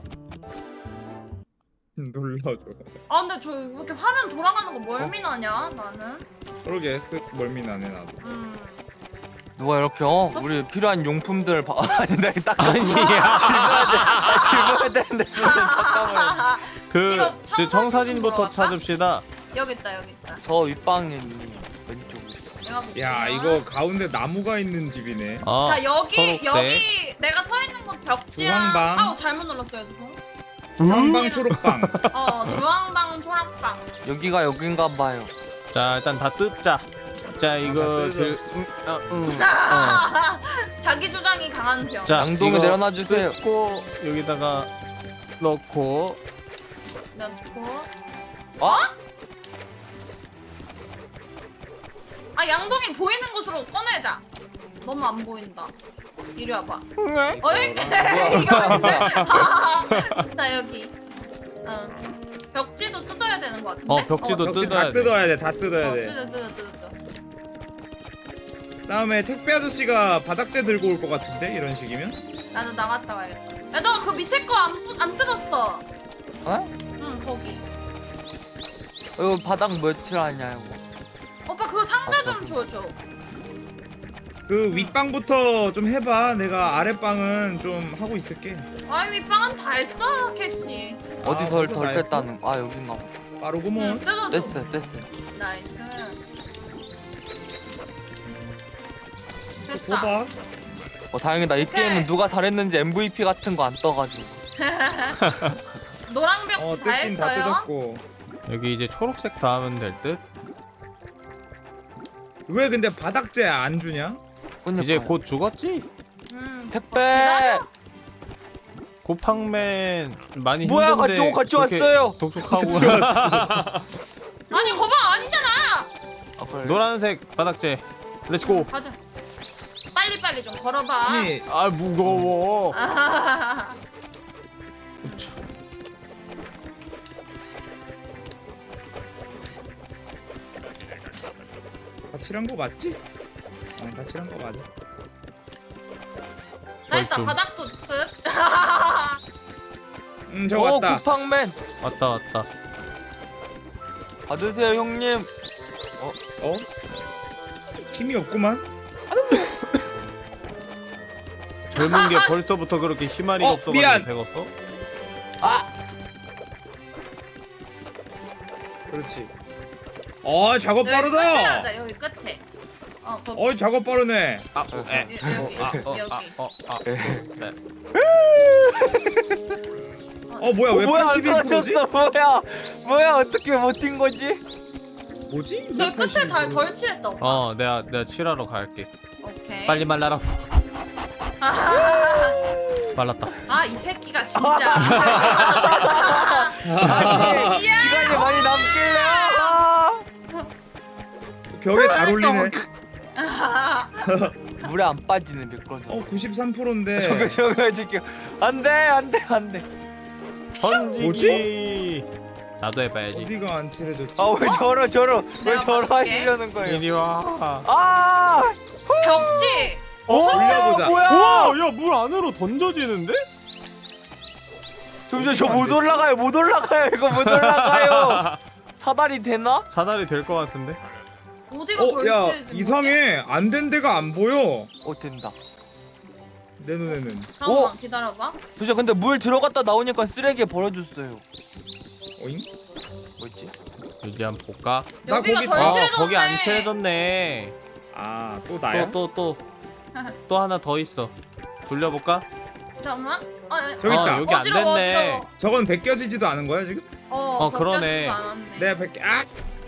놀라줘. 아 근데 저 왜 이렇게 화면 돌아가는 거 멀미나냐 나는? 그러게 쓱 멀미나네 나도. 음. 누가 이렇게 어? 우리 필요한 용품들 봐. 아니 나 딱 아니야. 질문해야 되는데 잠깐만. 그 이거 저 청사진 청사진부터 들어갈까? 찾읍시다. 여기 있다 여기 있다. 저 윗방에 있는 왼쪽으로. 내가 볼게. 야 이거 가운데 나무가 있는 집이네. 어. 자 여기 초록색. 여기 내가 서 있는 곳 벽지랑 주황방. 아우 잘못 눌렀어요 죄송. 주황방 초록방. 어 주황방 초록방. 여기가 여긴가 봐요. 자 일단 다 뜯자. 자 이거 뜯어. 들. 응, 어, 응, 어. 자기 주장이 강한 편. 자 양동이 이거 내려놔 주세요. 뜯고 여기다가 넣고. 넣고. 어? 아 양동이 보이는 곳으로 꺼내자. 너무 안 보인다. 이리 와봐. 네. 어이? 이거 아닌데? 자 여기. 어. 벽지도 뜯어야 되는 것 같은데? 어 벽지도 벽지 뜯어야 다 돼. 뜯어야 돼. 다 뜯어야 어, 돼. 뜯어 뜯어 뜯어 뜯어. 다음에 택배 아저씨가 바닥재 들고 올 것 같은데 이런 식이면? 나도 나갔다 와야겠다. 야 너 그 밑에 거 안 안 뜯었어. 어? 응 거기. 이거 바닥 며칠 하냐 이거. 오빠 그거 상자 좀 줘줘. 그 윗방부터 좀 해봐. 내가 아랫방은 좀 하고 있을게. 아이 윗방은 다 했어 캐시. 어디 아, 덜 그거 덜 다 했어? 뗐다는 거. 아 여긴가 봐. 빠르구먼. 응 뜯어줘. 뗐어 뗐어. 나이스. 됐다. 봐봐. 어 다행이다. 이 오케이. 게임은 누가 잘했는지 엠브이피 같은 거 안 떠가지고. 노랑 벽지 어 다 뜯긴 다 했어요? 뜯었고. 여기 이제 초록색 다 하면 될 듯. 왜 근데 바닥재 안 주냐? 이제 곧 죽었지? 음, 택배. 고팡맨 많이 뭐야, 힘든데 같이 오- 같이 그렇게 왔어요. 독촉하고. 아니 거봐 아니잖아. 아, 그래. 노란색 바닥재. 렛츠고. 가자. 빨리 빨리 좀 걸어봐. 아니 아 무거워. 아, 다 칠한 거 맞지? 어, 다 칠한 거 맞아. 나 일단 좀. 바닥도 끝. 음, 저 오 왔다. 쿠팡맨 왔다 왔다. 받으세요 형님. 어? 힘이 없구만. 젊은 게 벌써부터 그렇게 희마리가 어, 없어가지고 미안. 배웠어? 그렇지. 어, 작업 여기 끝에 빠르다. 하자 여기 끝에. 어 거기. 어, 작업 빠르네. 아, 어, 에. 여기 여기 아, 어, 여기. 아, 어, 아. 에. 네. 어, 뭐야? 어, 왜 뭐야 안 팔십일 퍼센트지? 쓰러졌어. 뭐야 뭐야 어떻게 버틴 거지? 뭐지? 저 왜 끝에 팔십일 덜, 퍼센트? 덜 칠했다 오빠. 어, 내가 내가 칠하러 갈게. 오케이. 빨리 말라라. 말랐다. 아이 새끼가 진짜. 아니 이야. 시간이 많이 남길래. 아! 벽에 잘 올리네. 물에 안 빠지는 미끄러져. 어, 구십삼 퍼센트인데. 저거 저거 지금 안돼 안돼 안돼. 던지기. 나도 해봐야지. 어디가 안 칠해졌지? 아 왜 저러 저러 왜 내가 저러 봐줄게. 하시려는 거예요? 이리 와. 아! 벽지. 어? 올려보자. 뭐야? 와, 야, 물 안으로 던져지는데? 잠시만 저 못 올라가요 못 올라가요 이거 못 올라가요. 사다리 되나? 사다리 될 것 같은데? 어디가 어, 덜 야, 칠해진 거지? 이상해. 안 된 데가 안 보여. 어 된다. 내 눈에는. 잠깐만 기다려봐. 잠시만 근데 물 들어갔다 나오니까 쓰레기에 버려줬어요. 어잉? 뭐지? 여기 한번 볼까? 나 여기가 거기 덜 아, 칠해졌네. 거기 안 칠해졌네. 아, 또 나야? 또 또 또 또 하나 더 있어. 돌려볼까? 잠깐만. 아, 아, 저기 아, 있다. 여기 안 어지러워, 됐네. 어지러워. 저건 벗겨지지도 않은 거야 지금? 어, 어, 그러네. 벗겨지지도 않았네. 내가 벗겨. 아!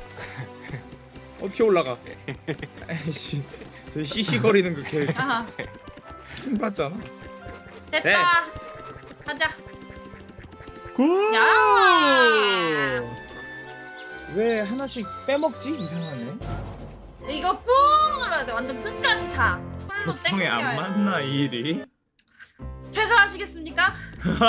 어떻게 올라가? 아이씨, 저 히히거리는 그 개. 아하, 힘 받잖아. 됐다. 됐어. 가자. 굿! 야! 왜 하나씩 빼먹지? 이상하네. 이거 꾹 눌러야 돼. 완전 끝까지 다. 풀로 적성에 안 땡겨야 돼. 맞나 이 일이? 퇴사하시겠습니까?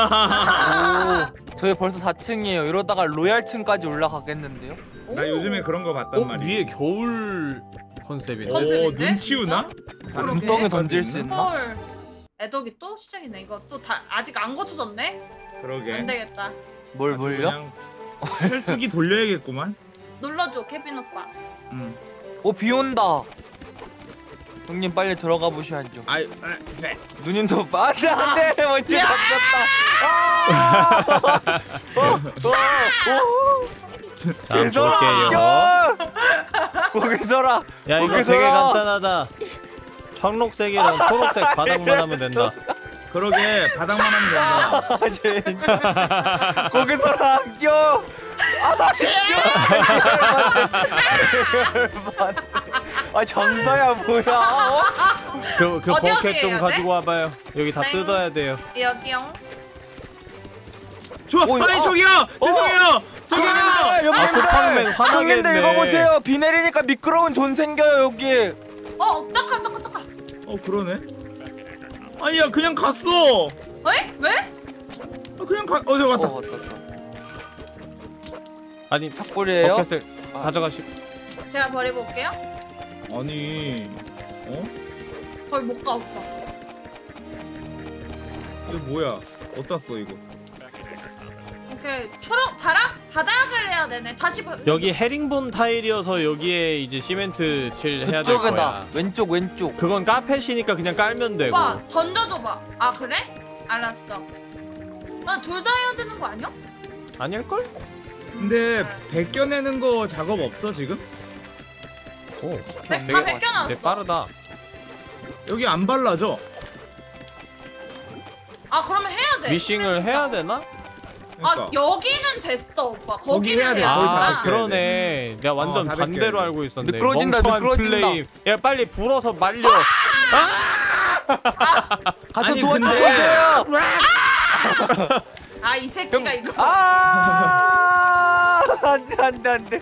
오, 저희 벌써 사 층이에요. 이러다가 로얄층까지 올라가겠는데요? 나 오. 요즘에 그런 거 봤단 어, 말이야. 위에 겨울 컨셉인데? 컨셉. 오, 컨셉인데? 눈 치우나? 그러게. 눈덩이 던질 수 있나? 헐. 애덕이 또 시작이네. 이거 또 다 아직 안 고쳐졌네. 그러게. 안 되겠다. 뭘 아주 뭘요? 그냥 혈수기 돌려야겠구만. 눌러줘, 케빈 오빠. 응. 오, 비 온다. 형님 빨리 들어가 보셔야죠. 아이, 아, 네. 누님도 안돼 안돼 먼저 잡혔다. 아! 어, 어, 어. 다음 볼게요. 야! 거기서라. 야, 이거 거기서 되게 야! 간단하다. 청록색이랑 초록색 바닥만 하면 된다. 그러게 바닥만 하면 된다. 아, 진짜. 거기서라 안겨. 아 진짜. 열받네. 아 장사야 뭐야? 어? 그, 그 어디, 버켓 어디 좀 해야 가지고 와봐요. 여기 다 땡. 뜯어야 돼요. 여기요. 좋아. 오, 아니 어. 저기요. 죄송해요. 저기요. 아, 쿠팡맨 화나겠네. 형님들 이거 보세요. 비 내리니까 미끄러운 존 생겨요 여기. 어 닦아 닦아 닦아. 어 그러네. 아니야 그냥 갔어. 에? 왜? 아, 그냥 가. 어 저기 왔다. 어, 왔다, 왔다. 아니 착불이에요? 버켓을 아. 가져가시. 제가 버리고 올게요. 아니. 어? 거의 못 가 오빠. 이거 뭐야? 어디다 써 이거? 오케이 초록 바닥 바닥을 해야 되네. 다시 버... 여기 헤링본 타일이어서 여기에 이제 시멘트 칠 해야 될 그쪽에다 거야. 왼쪽 왼쪽. 그건 카펫이니까 그냥 깔면 되고. 오빠 던져줘봐. 아 그래? 알았어. 아 둘 다 해야 되는 거 아니야? 아닐걸? 근데 벗겨내는 거 작업 없어 지금? 오, 백- 되게, 다 벗겨놨어. 되게 빠르다. 여기 안 발라져? 아 그러면 해야 돼. 미싱을 해야 되나? 아 그러니까. 여기는 됐어 오빠. 거기 거기를 해야 돼, 해야 거기 다 아, 벗겨야 그러네. 내가 완전 어, 다 반대로 벗겨야 돼. 알고 있었네. 미끄러진다, 멍청한 미끄러진다. 플레임. 야, 빨리 불어서 말려. 가서 아니, 도와주세요. 아 이 새끼가 이거. 아 안돼 안돼 안돼.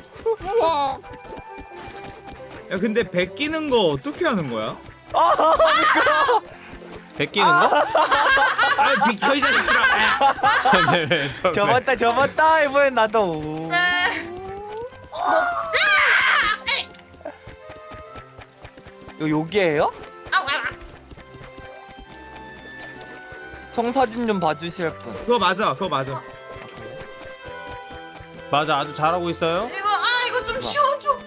야 근데 벗기는 거 어떻게 하는 거야? 베끼는 거? 아 비켜 이 자식들아. 전에 왜 전에. 접었다 접었다 이번엔 나도. 네. 이거 여기에요? 아, 아, 아. 청사진 좀 봐주실 분. 그거 맞아 그거 맞아. 맞아, 아주 잘하고 있어요. 이거 아 이거 좀 치워줘.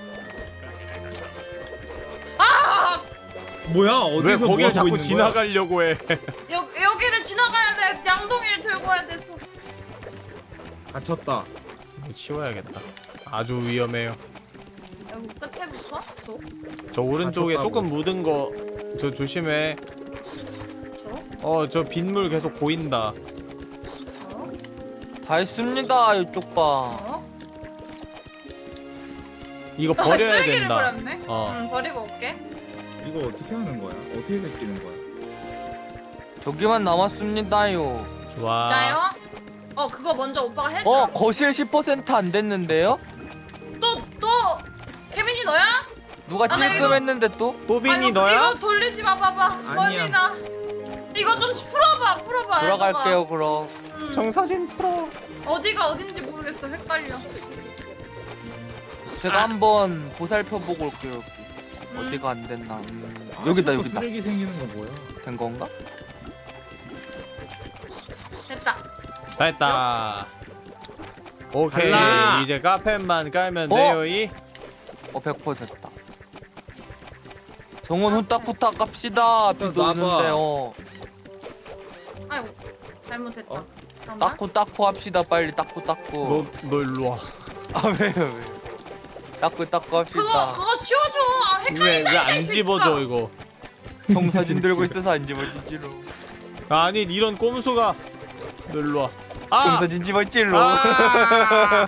아 뭐야 어디서 왜 뭐 거기를 하고 자꾸 있는 지나가려고 해? 여, 여기를 지나가야 돼. 양동이를 들고 와야 돼서. 거야? 갇혔다. 이거 치워야겠다. 아주 위험해요. 여기 끝에부터 소. 저 오른쪽에 갇혔다고. 조금 묻은 거 저 조심해. 저. 어, 저 빗물 계속 보인다. 저. 다 했습니다 이쪽 봐. 저. 이거 아, 버려야 쓰레기를 된다. 버렸네. 어. 응 버리고 올게. 이거 어떻게 하는 거야? 어떻게 벗기는 거야? 저기만 남았습니다요. 좋아. 자요. 어 그거 먼저 오빠가 해줘. 어 거실 십 퍼센트 안 됐는데요? 또 또 케빈이 너야? 누가 아, 나 찔끔했는데 또? 또빈이 아, 이거, 너야? 이거 돌리지 마 봐봐. 아니야. 멀미나. 이거 좀 풀어봐 풀어봐. 돌아갈게요 그럼. 응. 정사진 풀어. 어디가 어딘지 모르겠어. 헷갈려. 제가 한번 보살펴보고 올게요 여기. 음. 어디가 안 됐나. 음. 아, 여기다 자꾸 여기다. 쓰레기 생기는 거 뭐야? 된 건가? 됐다. 다 했다. 오케이. 달라. 이제 카펫만 깔면 어? 돼요, 이. 어 백 퍼센트 됐다. 정원 후딱후딱 갑시다. 비도 놔봐. 오는데요. 아이고 잘못했다. 어? 잠깐만. 따쿠 따쿠 합시다 빨리 따쿠 따쿠. 너, 너 일로 와. 아 왜요 왜? 따쿠 따쿠 합시다. 그거 그거 치워줘. 아 왜, 헷갈린다. 왜 안 집어줘, 이거? 정사진 들고 있어서 안 집어지지로. 아니, 이런 꼼수가. 너 일로 와. 아! 정사진 집어지로. 아!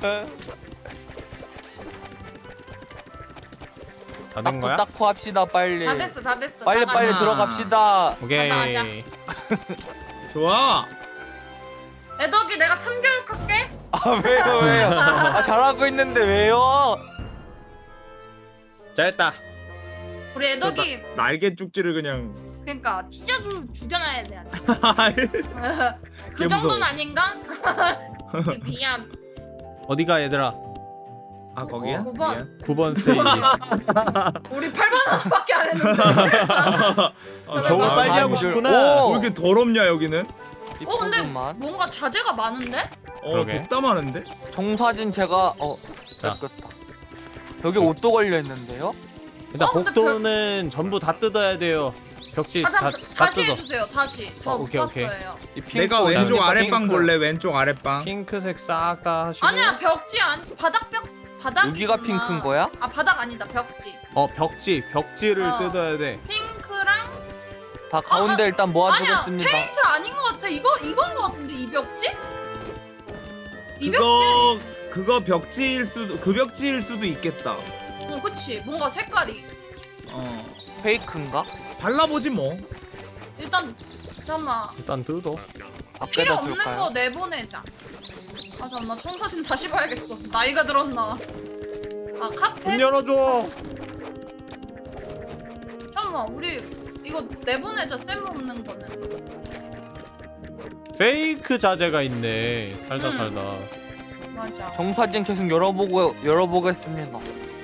다 된 따쿠 거야? 따쿠 합시다 빨리. 다 됐어 다 됐어. 빨리 나가자. 빨리 들어갑시다. 오케이. 가자, 좋아. 애덕이 내가 참교육할게. 아 왜요 왜요? 아 잘하고 있는데 왜요? 잘했다. 우리 애덕이 날개 쭉지를 그냥. 그러니까 찢어주 죽여놔야 돼. 그 개 정도는 무서워. 아닌가? 미안. 어디가, 얘들아? 아 거기야? 오 번. 미안. 구 번 스테이지. 우리 팔 번 원밖에 안 했는데. 아, 저거 아, 빨리 아, 하고 오. 싶구나. 왜 이렇게 더럽냐 여기는? 어 근데 이쁘구만. 뭔가 자재가 많은데? 어 그러게. 덥다 마는데? 정사진 제가 어 자. 뺏겼다. 여기 옷도 걸려 있는데요? 일단 어, 근데 복도는 전부 다 뜯어야 돼요. 벽지 아 다, 잠깐 다 다시 뜯어. 해주세요. 다시. 저 어, 못 오케이, 오케이. 봤어요. 이 핑크 내가 옷 왼쪽 아닙니까? 아랫방 핑크. 볼래? 왼쪽 아랫방. 핑크색 싹 다 하시고. 아니야 벽지 안 바닥 벽 바닥. 여기가 핑크인 거야? 아 바닥 아니다 벽지. 어, 벽지. 벽지를 어. 뜯어야 돼. 핑크랑 다 가운데 아, 일단 아니야 모아두겠습니다. 페인트 아닌 것 같아. 이거 이건 것 같은데 이 벽지? 이 벽지? 그거 그거 벽지일 수도 그 벽지일 수도 있겠다. 어 그치 뭔가 색깔이. 어 페이크인가? 발라보지 뭐. 일단 잠깐만. 일단 뜯어. 필요 밖에다 없는 둘까요? 거 내보내자. 아 잠깐만 청사진 다시 봐야겠어. 나이가 들었나. 아 문 카페? 열어줘. 잠깐만 우리 이거 내보내자. 쓸모없는 거는. 페이크 자재가 있네. 살다 음. 살다. 맞아. 정사진 계속 열어보고 열어보겠습니다.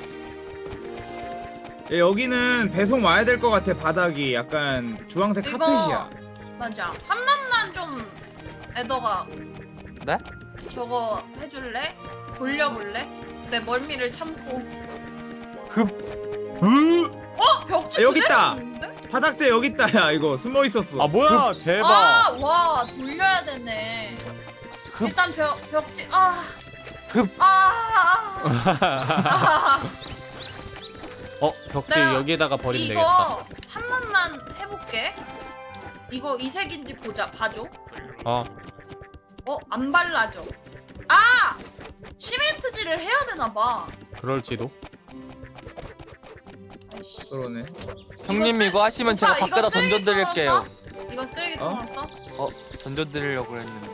야, 여기는 배송 와야 될 것 같아. 바닥이 약간 주황색 이거- 카펫이야. 맞아. 한 번만 좀 에더가 네? 저거 해줄래? 돌려볼래? 내 멀미를 참고. 으! 어? 벽지 아, 여기 있다. 그대로 있는데? 바닥재 여기 있다. 야 이거 숨어 있었어. 아 뭐야 대박. 아, 와 돌려야 되네. 흡. 일단 벽 벽지 아. 흡. 아. 아. 어 벽지 내가 여기에다가 버리면 되겠다. 이거 한 번만 해볼게. 이거 이색인지 보자. 봐줘. 어 어? 안 발라져. 아! 시멘트질을 해야 되나봐. 그럴지도. 아이씨. 그러네. 형님 쓰- 이거 하시면 제가 오빠, 이거 밖에다 쓰레기통으로 던져드릴게요. 써? 이거 쓰레기통으로 써? 어 던져드리려고 했는데.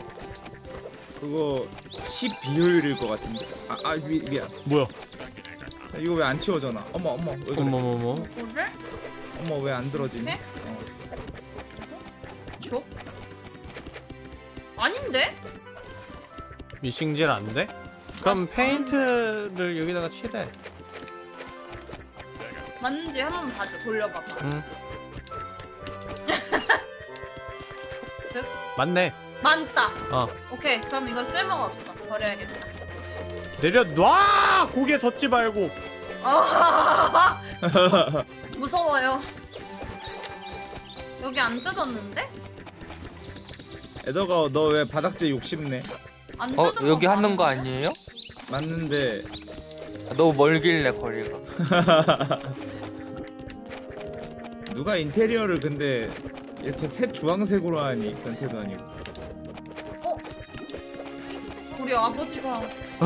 그거 십 비효율일 것 같은데. 아, 아 미, 미안. 뭐야? 야, 이거 왜 안 치워져나? 어머 어머 왜 그래? 어머머머. 뭐를? 어머 왜 안 들어지니? 네? 어. 줘? 아닌데? 미싱질 안 돼? 그럼 페인트를 여기다가 칠해. 맞는지 한 번 봐줘. 돌려봐봐. 응 슥. 맞네. 많다. 어 오케이. 그럼 이거 쓸모가 없어. 버려야겠다. 내려놔. 고개 젓지 말고. 아, 무서워요. 여기 안 뜯었는데? 에더가 너 왜 바닥재 욕심내? 안 어 뜯은 여기 거 하는 거 같은데? 아니에요? 맞는데 아, 너무 멀길래 거리가. 누가 인테리어를 근데 이렇게 새 주황색으로 하니 변태도 아니고. 어? 우리 아버지가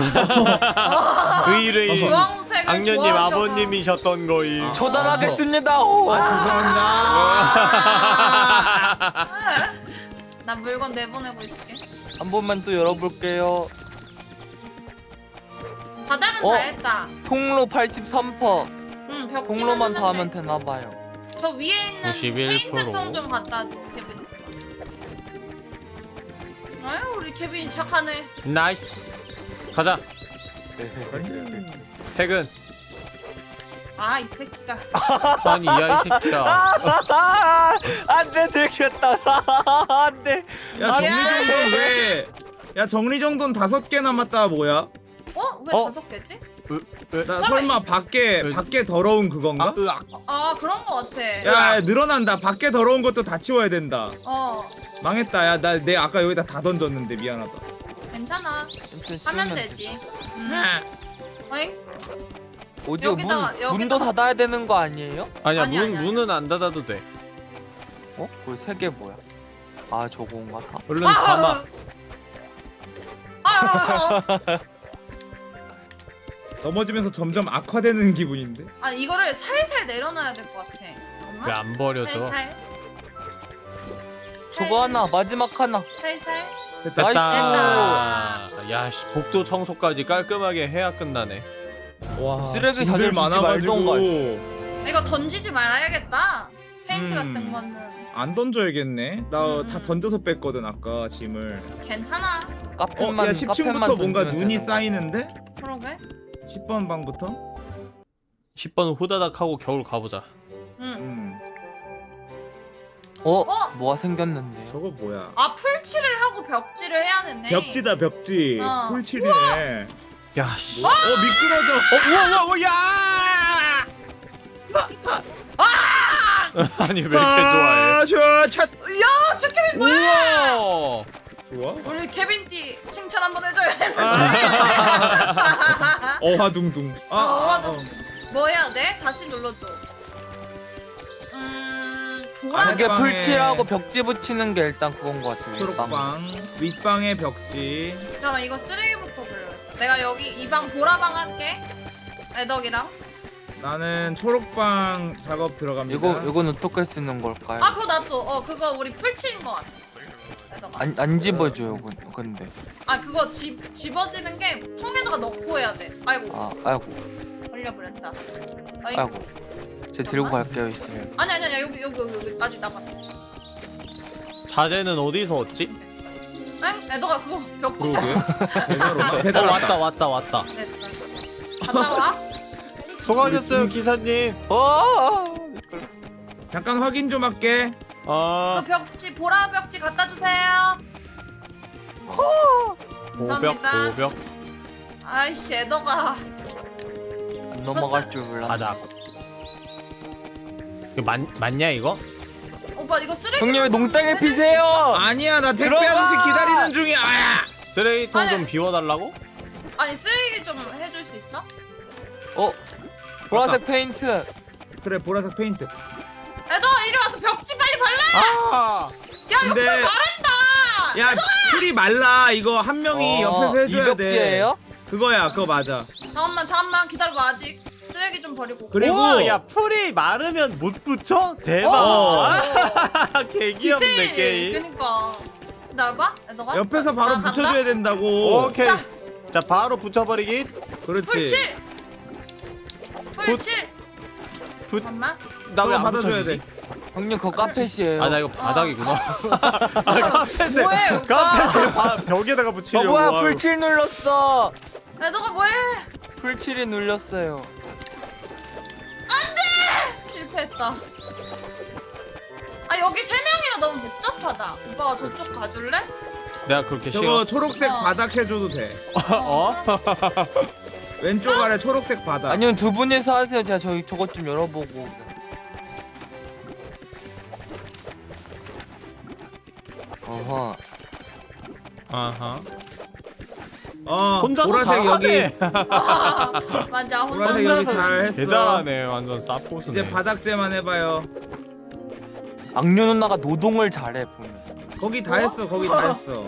의뢰인 주황색을 악녀님 좋아하셔서. 아버님이셨던 거임. 아. 처단하겠습니다. 오. 아 죄송합니다. 나 물건 내보내고 있을게. 한 번만 또 열어볼게요. 바닥은 어? 다 했다. 통로 팔십삼 퍼센트. 응, 벽지만 통로만 다 하면 했는데. 되나봐요. 저 위에 있는 구십일 퍼센트. 페인트통 좀 갖다 줘, 케빈. 아유, 우리 케빈이 착하네. 나이스. 가자. 퇴근. 아, 이 새끼가. 아니 야이 새끼야. 안돼 들켰다. 안돼. 야 정리정돈 왜? 야 정리정돈 다섯 개 남았다 뭐야? 어? 왜 어? 다섯 개지? 왜? 나 설마 설마 밖에 왜- 밖에 더러운 그건가? 아, 으악. 아, 그런 거 같아. 야 늘어난다. 밖에 더러운 것도 다 치워야 된다. 어, 망했다. 야 나 내 아까 여기다 다 던졌는데 미안하다. 괜찮아. 아무튼 하면 치우면 되지. 음. 아, 어잉? 오지오 문 여기다가- 여기다가- 문도 닫아야 되는 거 아니에요? 아니야 아니야, 문 아니야. 문은 안 닫아도 돼. 어? 그 세 개 뭐야? 아 저건가 다? 얼른 담아. 아, 넘어지면서 점점 악화되는 기분인데. 아, 이거를 살살 내려놔야 될 것 같아. 왜 안 버려져? 살살. 저거 하나 마지막 하나. 살살. 됐다. 됐다. 야씨 복도 청소까지 깔끔하게 해야 끝나네. 와 쓰레기 짐들 자주 주지 말던가. 이거 던지지 말아야겠다. 페인트 음. 같은 거는 안 던져야겠네. 나 음. 다 던져서 뺐거든 아까 짐을. 괜찮아. 카펫만 어? 야 십 층부터 카펫만 뭔가 던지면 눈이 되는 거. 쌓이는데? 그러게. 십 번 방부터? 십 번 후다닥 하고 겨울 가보자. 응. 음 어? 어? 뭐가 생겼는데? 저거 뭐야? 아, 풀칠을 하고 벽지를 해야 되네. 벽지다 벽지. 어. 풀칠이네. 야씨. 뭐? 어 미끄러져. 어 우와 우와 우와 야! 아니 왜 이렇게 좋아해? 아, 좋아. 차. 야, 저 케빈 뭐야? 우와. 좋아. 우리 케빈띠 칭찬 한번 해줘야겠는데. 어화둥둥. 아, 아, 아. 뭐 해야 돼? 다시 눌러줘. 음, 보라. 아, 그게 방에- 풀칠하고 벽지 붙이는 게 일단 그건 거 같아. 초록방. 윗방에 벽지. 잠깐만, 이거 쓰레기부터 불러. 내가 여기 이 방 보라방 할게. 애덕이랑. 나는 초록방 작업 들어갑니다. 이거 이건 어떻게 쓰는 걸까요? 아, 그거 놔둬. 어, 그거 우리 풀칠인 것 같아. 에다가. 안, 안 집어줘요 근- 근데. 아 그거 집 집어지는 게 통에다가 넣고 해야 돼. 아이고 아 아이고 걸려버렸다. 아이고. 아이고. 제가 들고 갈게요 있으면. 아니 아니 아니 여기 여기 여기 여기 아직 남았어. 자재는 어디서 얻지? 응? 에다가 그거 벽지잖아. 배달 온다. 어 배달 왔다 왔다. 왔다 왔다. 됐어. 갔다 와. 수고하셨어요 기사님. 어. 잠깐 확인 좀 할게. 아 그 벽지 보라 벽지 갖다 주세요. 오벽 감사합니다. 오벽 아이씨 에더가 넘어갈 줄 몰라. 바닥. 이거 맞 맞냐 이거? 오빠 이거 쓰레기. 형님 왜 농땅에 피세요? 아니야 나 택배 들어가! 아저씨 기다리는 중이야. 아야. 쓰레기통 아니. 좀 비워달라고? 아니 쓰레기 좀 해줄 수 있어? 어 보라색 페인트. 그래 보라색 페인트. 에더가 이리 와서 벽지 빨리 발라. 아 야 이거 근데- 풀 마른다. 야 풀이 말라. 이거 한 명이 어, 옆에서 해줘야 돼. 이벽지예요? 그거야 그거 맞아. 잠깐만 잠깐만 기다려봐 아직 쓰레기 좀 버리고. 그리고 우와, 야 풀이 마르면 못 붙여? 대박. 어. 개 귀엽네 디테일. 게임. 그니까. 기다려봐 에더가. 옆에서 바로 자, 간다. 붙여줘야 된다고. 오케이. 자. 자 바로 붙여버리기. 풀 그렇지. 칠. 풀 붓. 칠. 붙. 잠깐만. 나 왜 그거 안 받아줘야 붙여지지? 돼. 형님 그거 카펫이에요. 아 나 이거 바닥이구나. 아 카펫에 뭐해, 오빠? 카펫에 바, 벽에다가 어 붙이려고. 뭐야 아유. 풀칠 눌렀어. 에더가 뭐해? 풀칠이 눌렸어요. 실패했다. 아 여기 세 명이라 너무 복잡하다. 오빠가 저쪽 가줄래? 내가 그렇게 저거 싫어. 초록색 어. 바닥 해줘도 돼. 어? 왼쪽 아래 초록색 바닥. 아니면 두 분이서 하세요. 제가 저기 저것 좀 열어보고. 어허. 아하. 어 혼자서 보라색 여기. 잘하네. 맞아 혼자 보라색 여기 혼자서. 잘 했어. 개 잘하네. 완전 사포수네. 이제 바닥재만 해봐요. 악녀 누나가 노동을 잘해 보면. 거기 다 뭐? 했어. 거기 다 했어.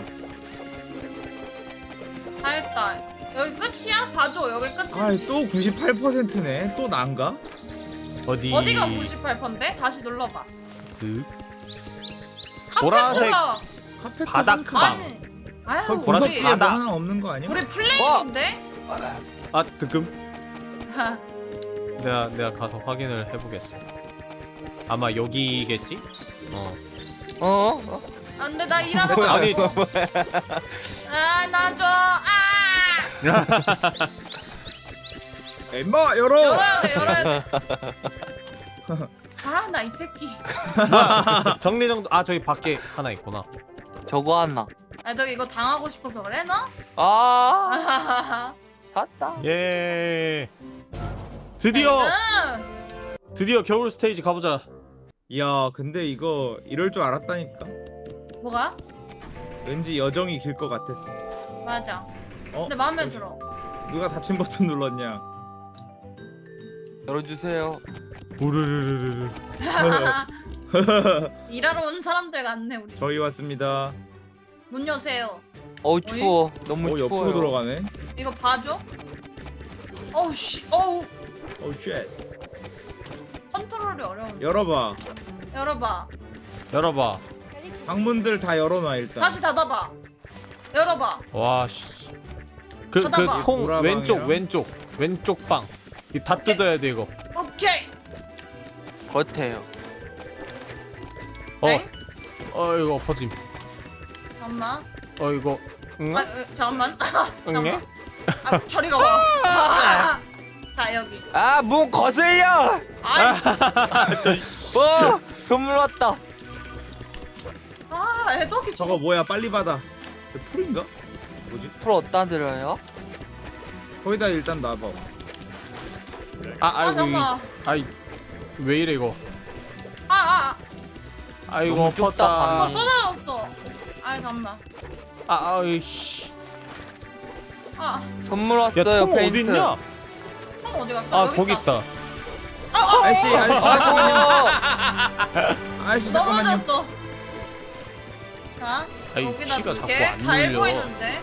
다 했다. 여기 끝이야? 봐줘 여기 끝인지. 아또 구십팔 퍼센트네. 또 난가? 어디? 어디가 구십팔 퍼센트인데? 다시 눌러봐. 쓱. 카페 보라색. 보라. 카페트 바닥 한 칸. 방. 아니. 아유 거기 보라색 우리 구석지에 뭐 바닥. 하나 없는 거 아니야? 우리 플레임인데? 아 뜨끔. 내가 내가 가서 확인을 해보겠어. 아마 여기겠지? 어. 어? 어? 아, 근데 나 일하러 뭐야? 아니. 가고. 아, 나 줘. 아! 엠마 열어. 열어야 돼, 열어야 돼. 아, 나 이 새끼. 뭐야? 정리정돈. 아 저기 밖에 하나 있구나. 저거 하나. 아, 너 이거 당하고 싶어서 그래, 너? 아 아하하하. 샀다. 예. 드디어 나이스. 드디어 겨울 스테이지 가보자. 야 근데 이거 이럴 줄 알았다니까. 뭐가? 왠지 여정이 길 것 같았어. 맞아. 어? 근데 마음에 들어. 누가 닫힌 버튼 눌렀냐? 열어주세요. 우르르르르. 일하러 온 사람들 같네, 우리. 저희 왔습니다. 문 여세요. 어우 추워. 너무 어 추워요. 옆으로 들어가네. 이거 봐줘. 어우, 씨. 어우. 오 쉣. 컨트롤이 어려운데. 열어봐. 열어봐. 열어봐. 방문들 다 열어놔 일단. 다시 닫아봐. 열어봐. 와 씨. 그 그 쳐다봐. 통 보라방이랑. 왼쪽 왼쪽 왼쪽 방. 이 다 오케이. 뜯어야 돼 이거. 오케이. 겉에요. 어. 엥? 어 이거 엎어짐. 잠깐만. 어 이거. 응? 아, 으, 잠깐만. 응애? 아, 저리 가봐. 아, 자, 여기. 아 문 거슬려. 아이, 어 선물 왔다. 아, 애덕이 저거 뭐야? 빨리 받아. 저 풀인가? 뭐지? 풀 어디다 들어요? 거기다 일단 놔봐. 아 아, 아이고 이, 잠깐만. 아이 왜 이래 이거. 아, 아, 아이고 너무 좁다, 이거 엎었다. 방이. 쏟아졌어. 아, 잠깐만. 아 아이씨. 아, 선물 왔어요. 야통 페인트. 어딨냐? 형 어디 갔어? 아 여기 거기 있다. 아, 아, 아저씨, 아저씨 잠깐만요. 아이고. 아저씨 잠깐만요. 넘어졌어. 자, 아이, 여기다 키가 자꾸 둘게. 안 잘 눌려. 보이는데.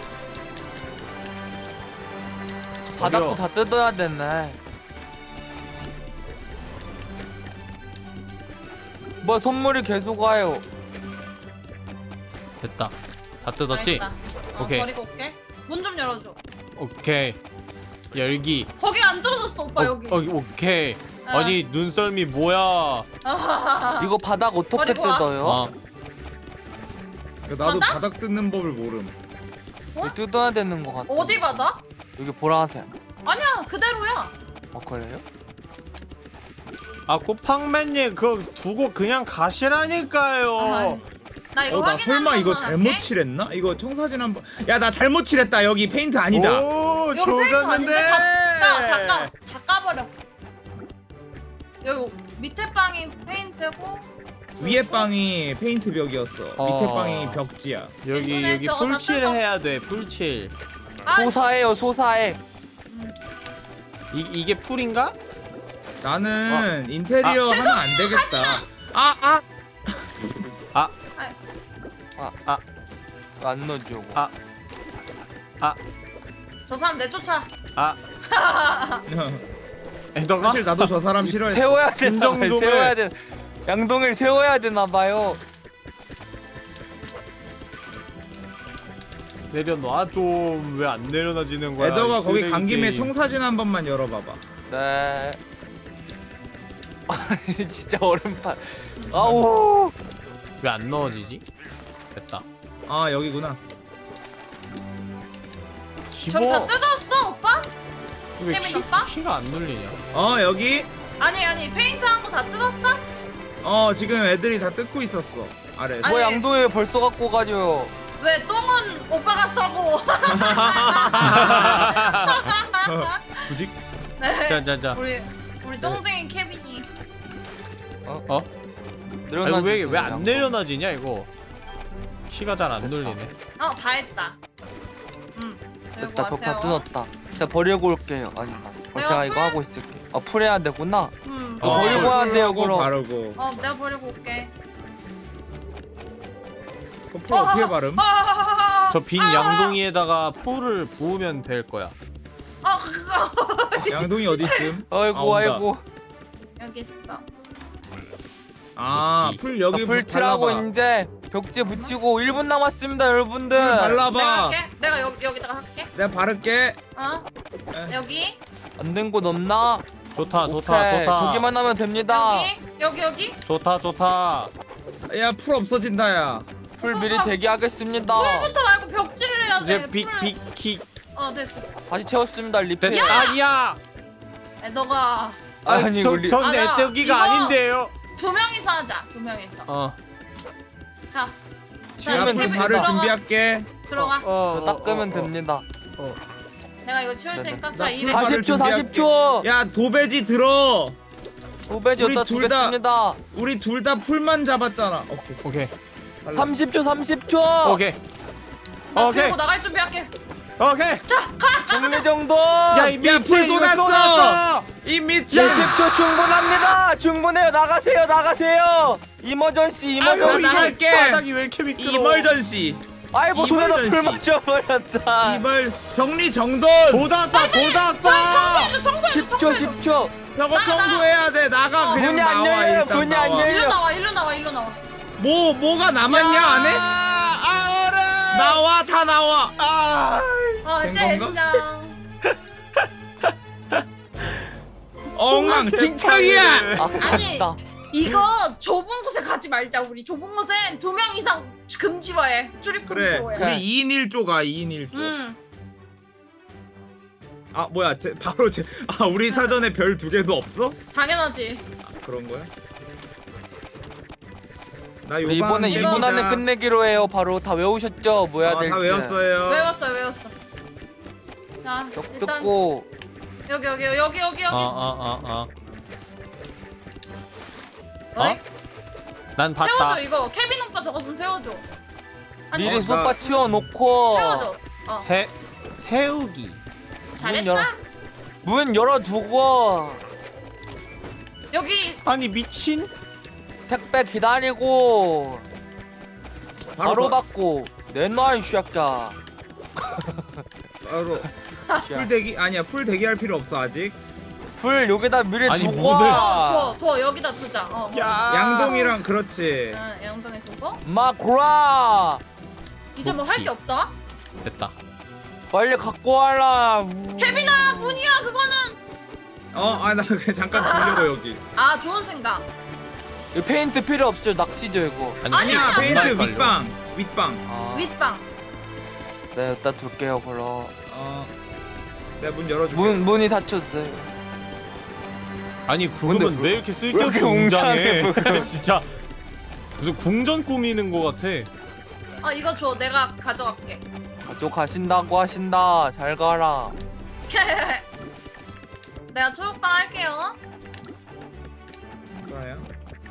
바닥도 어디요? 다 뜯어야 되네. 뭐 선물이 계속 와요. 됐다. 다 뜯었지? 알겠다. 어, 오케이. 버리고 올게. 문 좀 열어줘. 오케이. 열기. 거기 안 뚫어졌어 오빠 어, 여기. 어, 오케이. 아. 아니 눈썰미 뭐야? 이거 바닥 어떻게 버리고 와. 뜯어요? 어. 나도 바닥? 바닥 뜯는 법을 모름. 어? 이거 뜯어야 되는 것 같아. 어디 받아? 여기 보라색. 아니야 그대로야. 어 그래요? 아 쿠팡맨님 그거 두고 그냥 가시라니까요. 아, 나 이거 어, 나 확인 설마 한 이거 번만 잘못 할게. 칠했나? 이거 청사진 한번. 야, 나 잘못 칠했다. 여기 페인트 아니다. 오 여기 페인트 아닌데 조졌는데. 다다까다 까버려. 여기 밑에 방이 페인트고 위에 방이 페인트 벽이었어. 어. 밑에 방이 벽지야. 여기 인터넷 여기 저거 다 풀칠 뜯어. 해야 돼. 풀칠. 아, 소사해요 씨. 소사해. 이 이게 풀인가? 나는 인테리어 아, 하면 안 되겠다. 아, 아. 안 넣어줘. 아. 아. 저 사람 내쫓아. 아. 에더가? 사실 나도 저 사람 싫어해. 세워야 되나 봐요. 진정동을- 세워야 돼. 양동이를 세워야 되나 봐요. 내려놔 좀. 왜 안 내려놔지는 거야? 에더가 이 거기 쓰레기 간 김에 게임. 청사진 한 번만 열어봐봐. 네. 진짜 얼음판. 아우. 왜 안 넣어지지? 됐다. 아, 여기구나. 저기 다 집어. 뜯었어 오빠? 왜 혜민 키, 오빠? 키가 안 눌리냐? 어, 여기. 아니 아니 페인트 한 거 다 뜯었어? 어, 지금 애들이 다 뜯고 있었어. 아래. 아니, 뭐 양동이 벌써 갖고 가죠. 왜 똥은 오빠가 싸고? 굳이? 네. 자자자. 우리 우리 똥쟁이 케빈이. 어? 내려놔. 아, 이거 왜왜 안 내려놔지냐 이거? 키가 잘 안 눌리네. 어 다 했다. 음. 들고 됐다. 벽 다 와세요. 뜯었다. 제가 버리고 올게요. 아니다. 어, 내가 제가 이거 풀- 하고 있을게. 아 풀해야 되구나. 음. 이거 버리고 와야 돼요, 풀하고 그럼. 바르고. 어 내가 버리고 올게. 그 풀 어떻게 바름? 아, 저 빈 양동이에다가 풀을 부으면 될 거야. 아 그거 양동이 어디 있음? 아, 아이고 온다. 아이고. 여기 있어. 아, 풀 여기 풀 칠하고 발라봐. 이제 벽지 붙이고 일 분 남았습니다, 여러분들. 풀 내가 발라봐. 할게. 내가 여기 여기다가 할게. 내가 바를게. 어? 에. 여기 안 된 곳 없나? 좋다 좋다 오케이, 좋다. 저기만 하면 됩니다. 여기 여기 여기. 좋다 좋다. 야, 풀 없어진다, 야. 풀 미리 대기하겠습니다. 풀부터 말고 벽지를 해야 돼. 이제 풀. 빅빅키 어 됐어. 다시 채웠습니다, 리필. 됐 아니야. 에, 너가 아니 저, 우리 전 맞아. 애떡이가 이거- 아닌데요. 두 명이서 하자. 두 명이서. 어. 자 내가 이제 풀 케빈 발을 들어가. 준비할게. 들어가. 어, 저 닦으면 어, 어, 됩니다. 어. 내가 이거 치울 네, 테니까. 네. 자 나 이래. 풀- 사십 초, 준비할게. 사십 초. 야, 도배지 들어. 오배지 우리 여기다 둘 다- 두겠습니다. 우리 둘 다 풀만 잡았잖아. 오케이. 오케이 발라. 삼십 초, 삼십 초. 오케이 나 오케이. 들고 나갈 준비할게. 오케이. 정리정돈. 야이 야, 밑에 풀 이거 쏟았어! 쏟았어. 이 밑에. 칠십 초 충분합니다. 충분해요. 나가세요, 나가세요. 이머전시, 아이고, 이머전시. 나갈게. 바닥이 왜 이렇게 미끄러워? 이멀전시. 아이고 손에다 풀 이머전시. 맞춰버렸다. 이멀 정리 정돈. 조졌어 조졌어. 청소해줘 청소해줘 십 초, 청소해줘. 십 초. 저거 청소해야 돼. 나가. 어. 그냥 문이 안 나와. 열려요, 일단 문이 안 나와. 열려. 일로 나와 일로 나와 일로 나와. 뭐 뭐가 남았냐 안에? 아 얼음. 나와 다 나와. 아. 어 된 젠장. 엉망진창이야. 아니. 아깝다. 이거 좁은 곳에 가지 말자. 우리 좁은 곳엔 두 명 이상 금지화해. 출입 그래. 금지화해. 그래. 우리 이 인 일 조가 이 인 일 조. 음. 아 뭐야? 제, 바로 제. 아 우리 사전에 별 두 개도 없어? 당연하지. 아, 그런 거야? 나 우리 요번 이번에 일 분 안에 끝내기로 해요. 바로 다 외우셨죠? 뭐 해야 아, 될지. 다 외웠어요. 외웠어 외웠어. 자 벽 일단 뜯고. 여기 여기 여기 여기 여기. 어어어 어. 어이? 어? 난 세워줘 봤다. 이거. 케빈 오빠 저거 좀 세워줘. 아니 미리 어, 소파 나- 치워놓고. 세워줘. 어 세 세우기. 잘했다. 열어. 문 열어두고. 여기 아니 미친. 택배 기다리고. 바로, 바로 바- 받고. 내놔 이 새끼야. 바로 풀 대기 아니야 풀 대기할 필요 없어 아직. 불 여기다 미리 아니, 두고. 문을- 어, 둬, 둬 여기다 두자. 어, 야. 양동이랑 그렇지. 어, 양동에 두고. 마쿠라. 이제 뭐 할 게 없다. 됐다. 빨리 갖고 와라. 우. 케빈아 문이야 그거는. 어아 나 그냥 잠깐 들려고 여기. 아 좋은 생각. 이거 페인트 필요 없죠? 낚시죠 이거. 아니, 아니야 아니야, 페인트 정말 걸려. 윗방 윗방. 아, 윗방. 네, 여기다 둘게요 그럼. 어 내가 문 열어줄게. 문 문이 닫혔어요. 아니 부금은 근데 왜 이렇게 왜 이렇게 쓸데없이 웅장해, 웅장해? 부금. 진짜 무슨 궁전 꾸미는 거 같아. 아 이거 줘 내가 가져갈게. 가져가신다고 하신다. 잘 가라. 내가 초록방 할게요. 좋아요.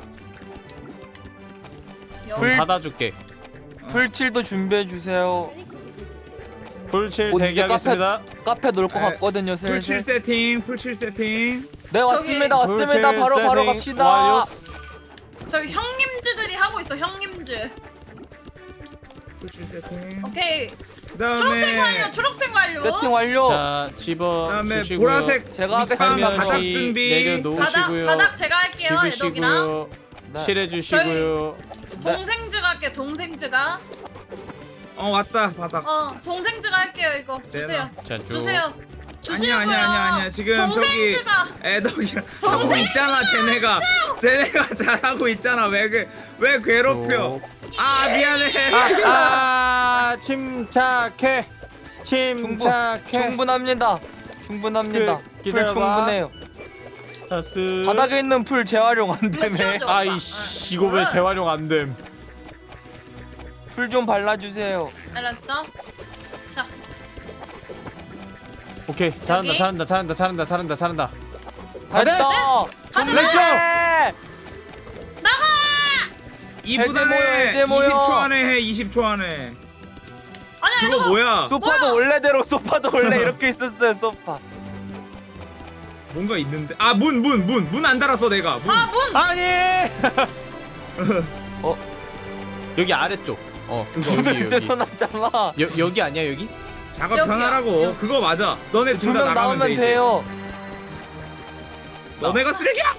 여기. 불 받아줄게. 풀칠도 준비해 주세요. 풀칠 곧 이제 대기하겠습니다. 카페 놀 것 에, 같거든요 풀칠 슬슬. 세팅 풀칠 세팅. 네 왔습니다 왔습니다. 바로 바로 세팅 갑시다. 완료. 저기 형님즈들이 하고 있어 형님즈. 풀칠 세팅. 오케이. 그다음에 초록색 완료 초록색 완료. 세팅 완료. 자 집어 그다음에 주시고요. 보라색 제가 하겠습니다. 바닥 살며시 준비. 내려놓으시고요. 바닥 바닥 제가 할게요 애덕이랑. 집으시고요. 네. 칠해주시고요. 네. 동생즈가 할게 동생즈가. 어 왔다 바닥. 어 동생즈가 할게요 이거 주세요. 자 쭉. 주세요. 아니야 주시고요. 아니야 아니야 아니야 지금 저기 동생즈가. 애덕이랑 하고 있잖아 쟤네가 쟤네가 잘하고 있잖아 왜 그 왜 괴롭혀. 아 미안해. 아, 아 침착해. 침착해. 충분합니다. 충분합니다. 그, 풀 기다려봐. 충분해요. 자, 쓱. 바닥에 있는 풀 재활용 안 근데 되네. 치워줘. 아이씨 이거 왜 재활용 안 됨? 풀 좀 발라주세요. 알았어. 자 오케이 잘한다 여기? 잘한다 잘한다 잘한다 잘한다 잘한다. 됐다. 가자. 렛츠고! 나가. 이 해제 분 모여, 안에 해제 모여. 이십 초 안에 해 이십 초 안에. 아니야 그거 이거 뭐야? 소파도 원래대로 소파도 원래 이렇게 있었어요 소파. 뭔가 있는데. 아 문 문 문 문 안 달았어 내가. 문. 아 문. 아니. 어? 여기 아래쪽. 어 여기 문을 여기. 떼서놨잖아. 여 여기 아니야 여기? 작업 여기야. 편하라고. 여기. 그거 맞아. 너네 두 둘 다 명 나가면 나오면 돼. 이제. 돼요. 너네가 쓰레기야?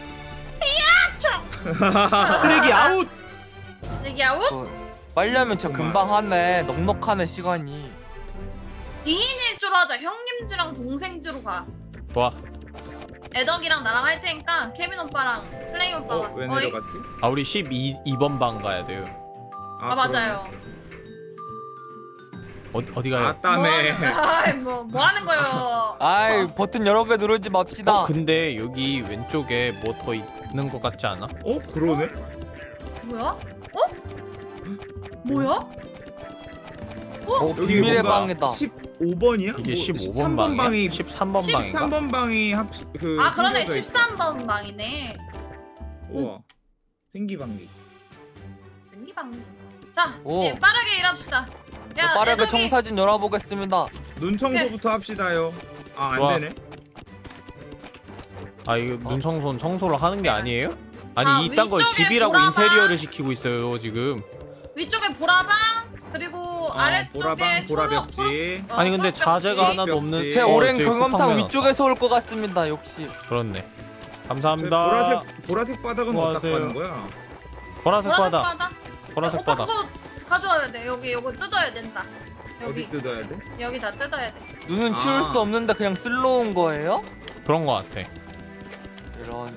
쓰레기 아웃. 여기 아웃. 어, 빨리 하면 진짜 정말. 금방 하네. 넉넉하네 시간이. 이 인 일 조로 하자. 형님즈랑 동생즈로 가. 좋아. 애덕이랑 나랑 할 테니까 케빈 오빠랑 플레이 오빠가. 어? 왜 어이? 내려갔지? 아 우리 십이 번 방 가야 돼요. 아 맞아요. 어디 어디 그러네. 가요? 아 땀에. 아이 뭐뭐 하는 거요? 아이 버튼 여러 개 누르지 맙시다. 어 근데 여기 왼쪽에 뭐 더 있는 것 같지 않아? 어 그러네. 뭐야? 어? 뭐야? 어, 여기 비밀의 뭔가 방이다. 십오 번이야? 이게 뭐 십오 번 십삼 번 방이야? 방이 십삼 번 방인가? 십삼 번 방이 합치 그 아 그러네 숨겨져 있어. 십삼 번 방이네. 우와. 생기방기. 승기방. 자 오. 예, 빠르게 일합시다. 야 빠르게 애덕이. 청사진 열어보겠습니다. 눈 청소부터 합시다요. 아 안 좋아. 되네. 아 이거 어? 눈 청소는 청소를 하는 게 아니에요? 아니 자, 이딴 걸 위쪽에 집이라고 보라방. 인테리어를 시키고 있어요 지금. 위쪽에 보라방 그리고 어, 아래쪽에 보라방 초록, 보라벽지. 어, 아니 근데 초록벽지. 자재가 하나도 없는. 벽지. 제 어, 오랜 저기 경험상 쿠팡맨 위쪽에서 올 것 같습니다. 역시. 왔다. 그렇네. 저 감사합니다. 보라색 보라색 바닥은 어디다 수고하세요. 가는 거야? 보라색 보라색 바닥. 바닥. 보라색 오빠 바닥. 그거 가져와야 돼. 여기 요거 뜯어야 된다. 여기 어디 뜯어야 돼? 여기 다 뜯어야 돼. 눈은 치울 아. 수 없는데 그냥 쓸러온 거예요? 그런 거 같아. 이런.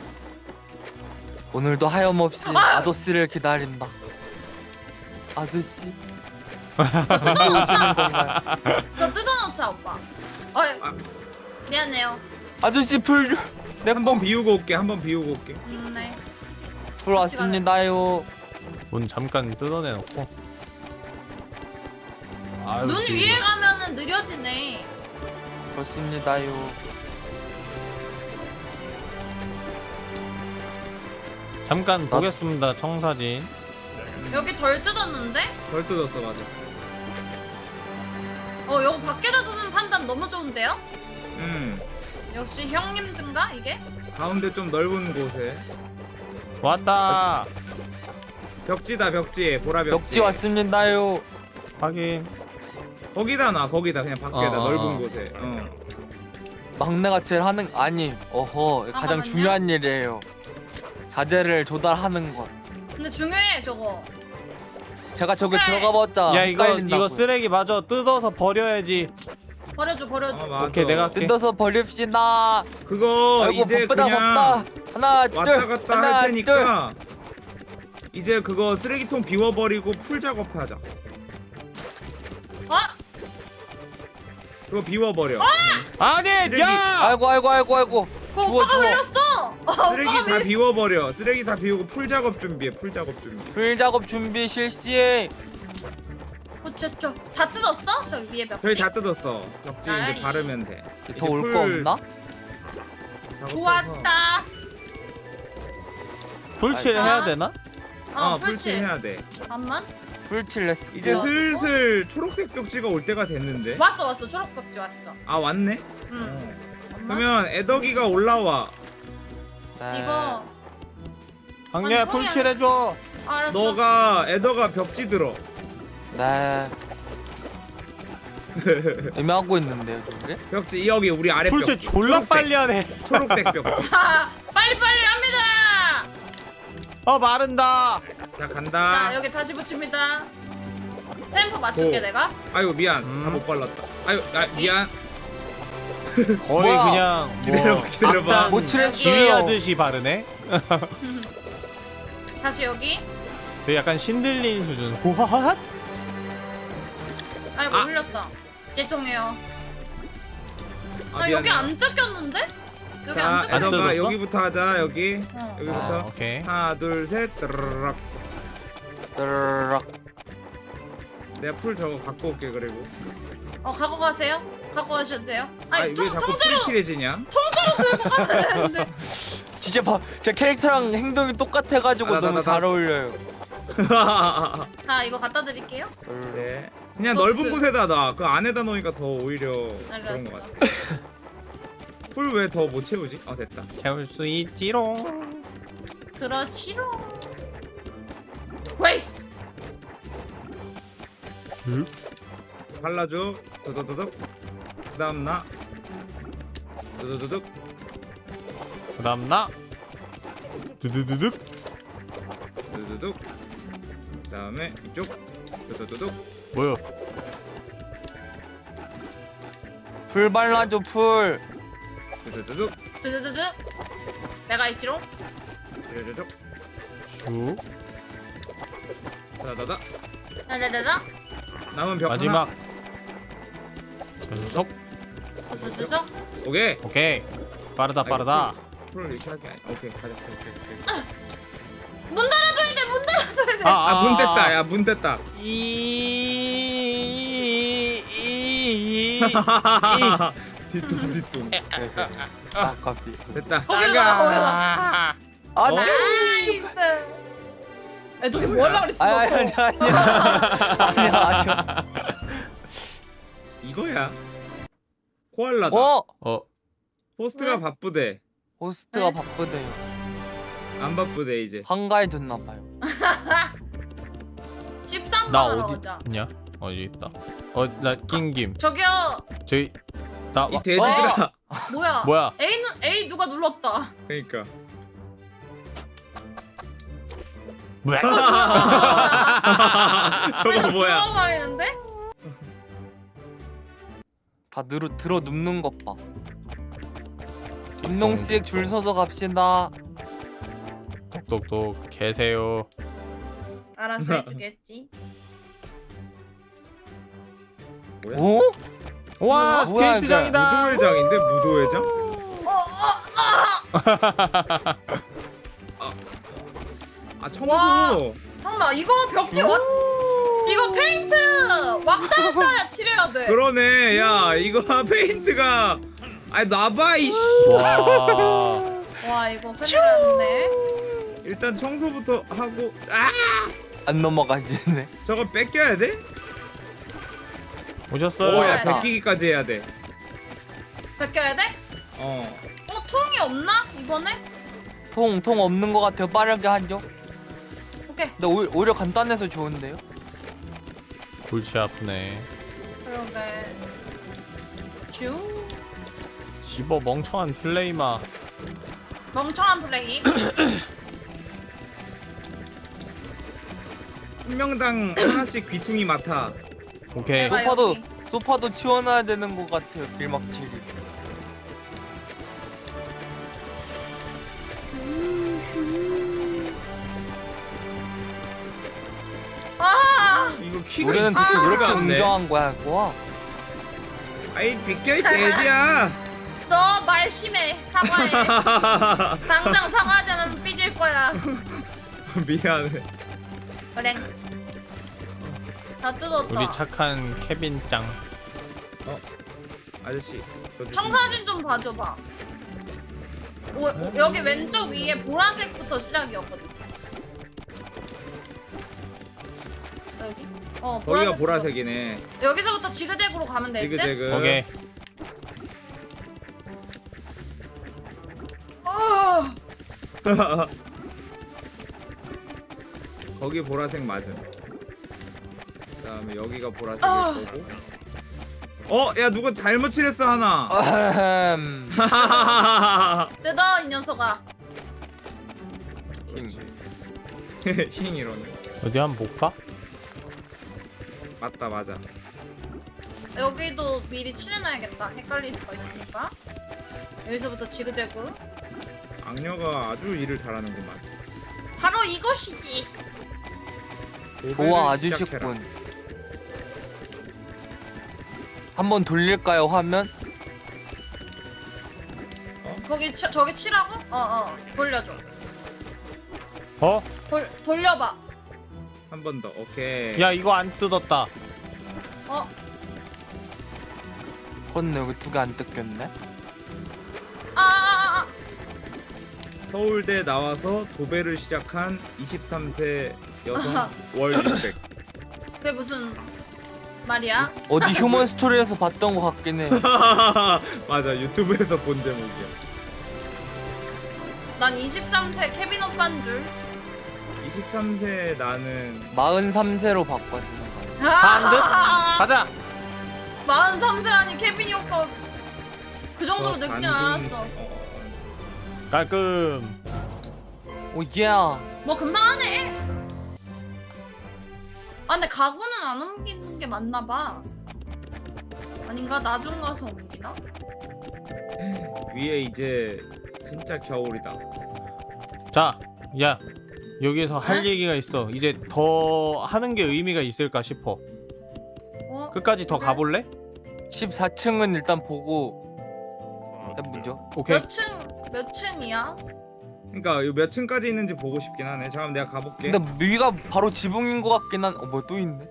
오늘도 하염없이 아! 아저씨를 기다린다. 아저씨. 언제 오시는 건가요? 이거 뜯어놓자 오빠. 어이 아. 미안해요. 아저씨 풀. 내 한번 비우고 올게. 한번 비우고 올게. 음, 네. 풀 왔습니다요. 문 잠깐 뜯어내놓고. 아유, 눈 이거. 위에 가면은 느려지네. 그렇습니다요. 잠깐 보겠습니다 청사진. 여기 덜 뜯었는데? 덜 뜯었어 맞아. 어 이거 밖에다 두는 판단 너무 좋은데요? 음 역시 형님 증가 이게? 가운데 좀 넓은 곳에 왔다. 벽지다 벽지 보라 벽지. 벽지 왔습니다요. 확인. 거기다 놔 거기다 그냥 밖에다 어, 어, 넓은 어. 곳에. 어. 막내가 제일 하는 아니 어허 가장 잠깐만요. 중요한 일이에요. 자재를 조달하는 것. 근데 중요해 저거. 제가 저기 그래. 들어가봤자 야 이거 헷갈린다고요. 이거 쓰레기 마저 뜯어서 버려야지. 버려줘 버려줘. 어, 맞아. 오케이 내가 할게. 뜯어서 버립시다. 그거 아이고 이제 바쁘다 그냥 바빠. 하나 둘 왔다 갔다 하나 할 테니까 이제 그거 쓰레기통 비워버리고 풀 작업하자. 어? 그거 비워버려. 아니 쓰레기. 야! 아이고 아이고 아이고 아이고. 그거 주워, 오빠가 주워. 흘렸어. 어, 쓰레기 오빠가 다 밀- 비워버려. 쓰레기 다 비우고 풀 작업 준비해. 풀 작업 준비. 불 작업 준비 실시. 어, 저, 저, 다 뜯었어? 저기 위에 벽지? 저희 다 뜯었어. 벽지 아이. 이제 바르면 돼. 더 올 거 없나? 작업해서- 좋았다. 불칠 아. 해야 되나? 어, 어, 풀칠. 풀칠 해야 돼. 잠깐만. 불칠 냈어. 이제 어. 슬슬 초록색 벽지가 올 때가 됐는데. 왔어, 왔어. 초록 벽지 왔어. 아 왔네? 응. 어. 잠깐만. 그러면 애덕이가 올라와. 네. 이거 강렬 아니, 불칠 해줘. 알았어. 너가 애덕아 벽지 들어. 네. 애매하고 있는데요, 저게? 벽지 여기 우리 아래 불칠 벽지. 졸라 초록색, 빨리 하네. 초록색 벽지. 아, 빨리 빨리 합니다. 어 마른다. 자 간다. 자, 여기 다시 붙입니다. 템포 맞출게 오. 내가. 아이고 미안. 음. 다 못 발랐다. 아이고 아, 미안. 거의 뭐야? 그냥 기다려봐, 뭐 기다려봐. 악단 못 칠했어요. 지휘하듯이 바르네. 다시 여기. 그 약간 신들린 수준. 호하핫. 아이고 아. 흘렸다. 죄송해요. 아, 아, 여기 미안해요. 안 뜯겼는데? 여기 자 안 안 뜯겼는데? 애덕아 뜯었어? 여기부터 하자. 여기. 어. 여기부터. 아, 오케이. 하나 둘 셋. 뜨르륵. 따르락. 내가 풀 저거 갖고 올게 그리고. 어, 갖고 가세요. 갖고 가셔도 돼요. 아니 아니, 왜 통, 자꾸 통째로 풀이 칠해지냐? 되는데. 진짜 봐. 제 캐릭터랑 행동이 똑같아가지고 아, 나, 나, 너무 나, 잘 나. 어울려요. 자, 이거 갖다 드릴게요. 네. 그냥 어, 넓은 그- 곳에다 놔. 그 안에다 놓으니까 더 오히려 그런 것 알았어. 같아. 풀 왜 더 못 채우지? 아 됐다. 채울 수 있지롱. 그렇지롱. 웨이스. 슥. 발라줘. 두두두둑. 그다음 나. 두두두둑. 그다음 나. 두두두둑. 두두둑. 그다음에 이쪽. 두두두둑. 뭐요? 불 발라줘 풀. 두두두둑. 드드드드. 내가 있지롱. 두두두둑. 슉. 다다다. 나나나나. 남은 벽 마지막. 속. 하나. 없어서. 오케이. 오케이. 빠르다 빠르다. 풀을 이렇게 할게 아니. 오케이 가자. 오케이 오케이. 오케이. 문 닫아줘야 돼. 문 닫아줘야 돼. 아 문 뗐다. 야 문 뗐다. 이. 이. 뒤뚱 뒤뚱. 아 깜비. 됐다. 거기로 가. 거기로 가. 아 어? 네. 나이스. 애 너희 뭐 하려고 그랬어? 아니 아니 아니 아니야 아니야. 이거야. 코알라다. 어? 어. 호스트가 왜? 바쁘대. 호스트가 네? 바쁘대요. 안 바쁘대 이제. 한가해졌나봐요. 십삼 나 번 어디 하자. 있냐? 어디 있다. 어 나 낑김. 저기요. 저기 나 이 와- 돼지들아. 뭐야? 뭐야? A는 A 누가 눌렀다. 그러니까. 뭐야? 저거 뭐야? 죽어버리는데? 다 들어 들어 눕는 것 봐. 운동씩 줄 서서 갑시다. 똑똑똑 계세요. 알아서 해주겠지. 뭐야? 오? 와 뭐야, 스케이트장이다. 무도회장인데 무도회장? 아 청소. 와. 잠깐만 이거 벽지 왔 이거 페인트 왔다 갔다 칠해야 돼. 그러네. 야 이거 페인트가. 아니 놔봐 이씨. 와. 와 이거 큰일 났네. 일단 청소부터 하고. 아 안 넘어가지네. 저거 뺏겨야 돼? 오셨어요? 오야 네. 벗기기까지 해야 돼. 벗겨야 돼? 어. 어 통이 없나 이번에? 통, 통 없는 것 같아요. 빠르게 하죠. 오케이. 근데 오, 오히려 간단해서 좋은데요? 골치 아프네. 그러게. 쭈. 집어 멍청한 플레이마. 멍청한 플레이. 한 명당 하나씩 귀퉁이 맡아. 오케이. 내가 소파도 여기. 소파도 치워놔야 되는 것 같아요. 길막치기. 아 이거 키가 우리는 있을 대체 왜 이렇게 수가 없네. 웅장한 거야, 그거? 아이 비켜 이 돼지야. 너 말 심해. 사과해. 당장 사과하지 않으면 삐질 거야. 미안해. 그래. 다 뜯었다. 우리 착한 케빈 짱. 아저씨. 저 대신- 청사진 좀 봐줘봐. 오, 오, 여기 왼쪽 위에 보라색부터 시작이었거든. 여기? 어, 거기가 보라색부터. 보라색이네. 여기서부터 지그재그로 가면 될 듯? 지그재그. 오케이. 아, 거기 보라색 맞음. 그다음에 여기가 보라색일 아. 거고. 어, 야 누가 잘못 칠했어 하나. 아흠. 뜯어 이 녀석아. 힝 이러네. 어디 한번 볼까? 맞다 맞아. 여기도 미리 칠해놔야겠다. 헷갈릴 수가 있으니까. 여기서부터 지그재그. 악녀가 아주 일을 잘하는구만. 바로 이것이지. 좋아, 도배를 시작해라. 아주씨군. 한번 돌릴까요, 화면? 거기 치, 저기 치라고? 어어 돌려줘. 어? 돌 돌려봐. 한 번 더. 오케이. 야 이거 안 뜯었다. 어 그건 여기 두 개 안 뜯겼네? 아, 아, 아. 서울대 나와서 도배를 시작한 이십삼 세 여성 월드백. 그게 무슨 말이야? 어디 휴먼 스토리에서 봤던 것 같긴 해. 맞아, 유튜브에서 본 제목이야. 난 이십삼 세 케빈 오빠인 줄. 이십삼 세 나는 마흔삼 세로 바꿨는 거. 다안 듯? 가자. 마흔삼 세라니 케빈이 오빠 그 정도로 저 늙진 반둥- 않았어. 어, 깔끔. 오, 예. 뭐 금방 하네. 아 근데 가구는 안 옮기는 게 맞나 봐. 아닌가? 나중 가서 옮기나? 위에 이제 진짜 겨울이다. 자, 야 여기서 할 네? 얘기가 있어. 이제 더 하는 게 의미가 있을까 싶어. 어? 끝까지 더 그래? 가볼래? 십사 층은 일단 보고 해보죠. 오케이. 몇 층, 몇 층이야? 그러니까 이거 몇 층까지 있는지 보고 싶긴 하네. 잠깐 내가 가볼게. 근데 위가 바로 지붕인 것 같긴 한. 어, 뭐 또 있네.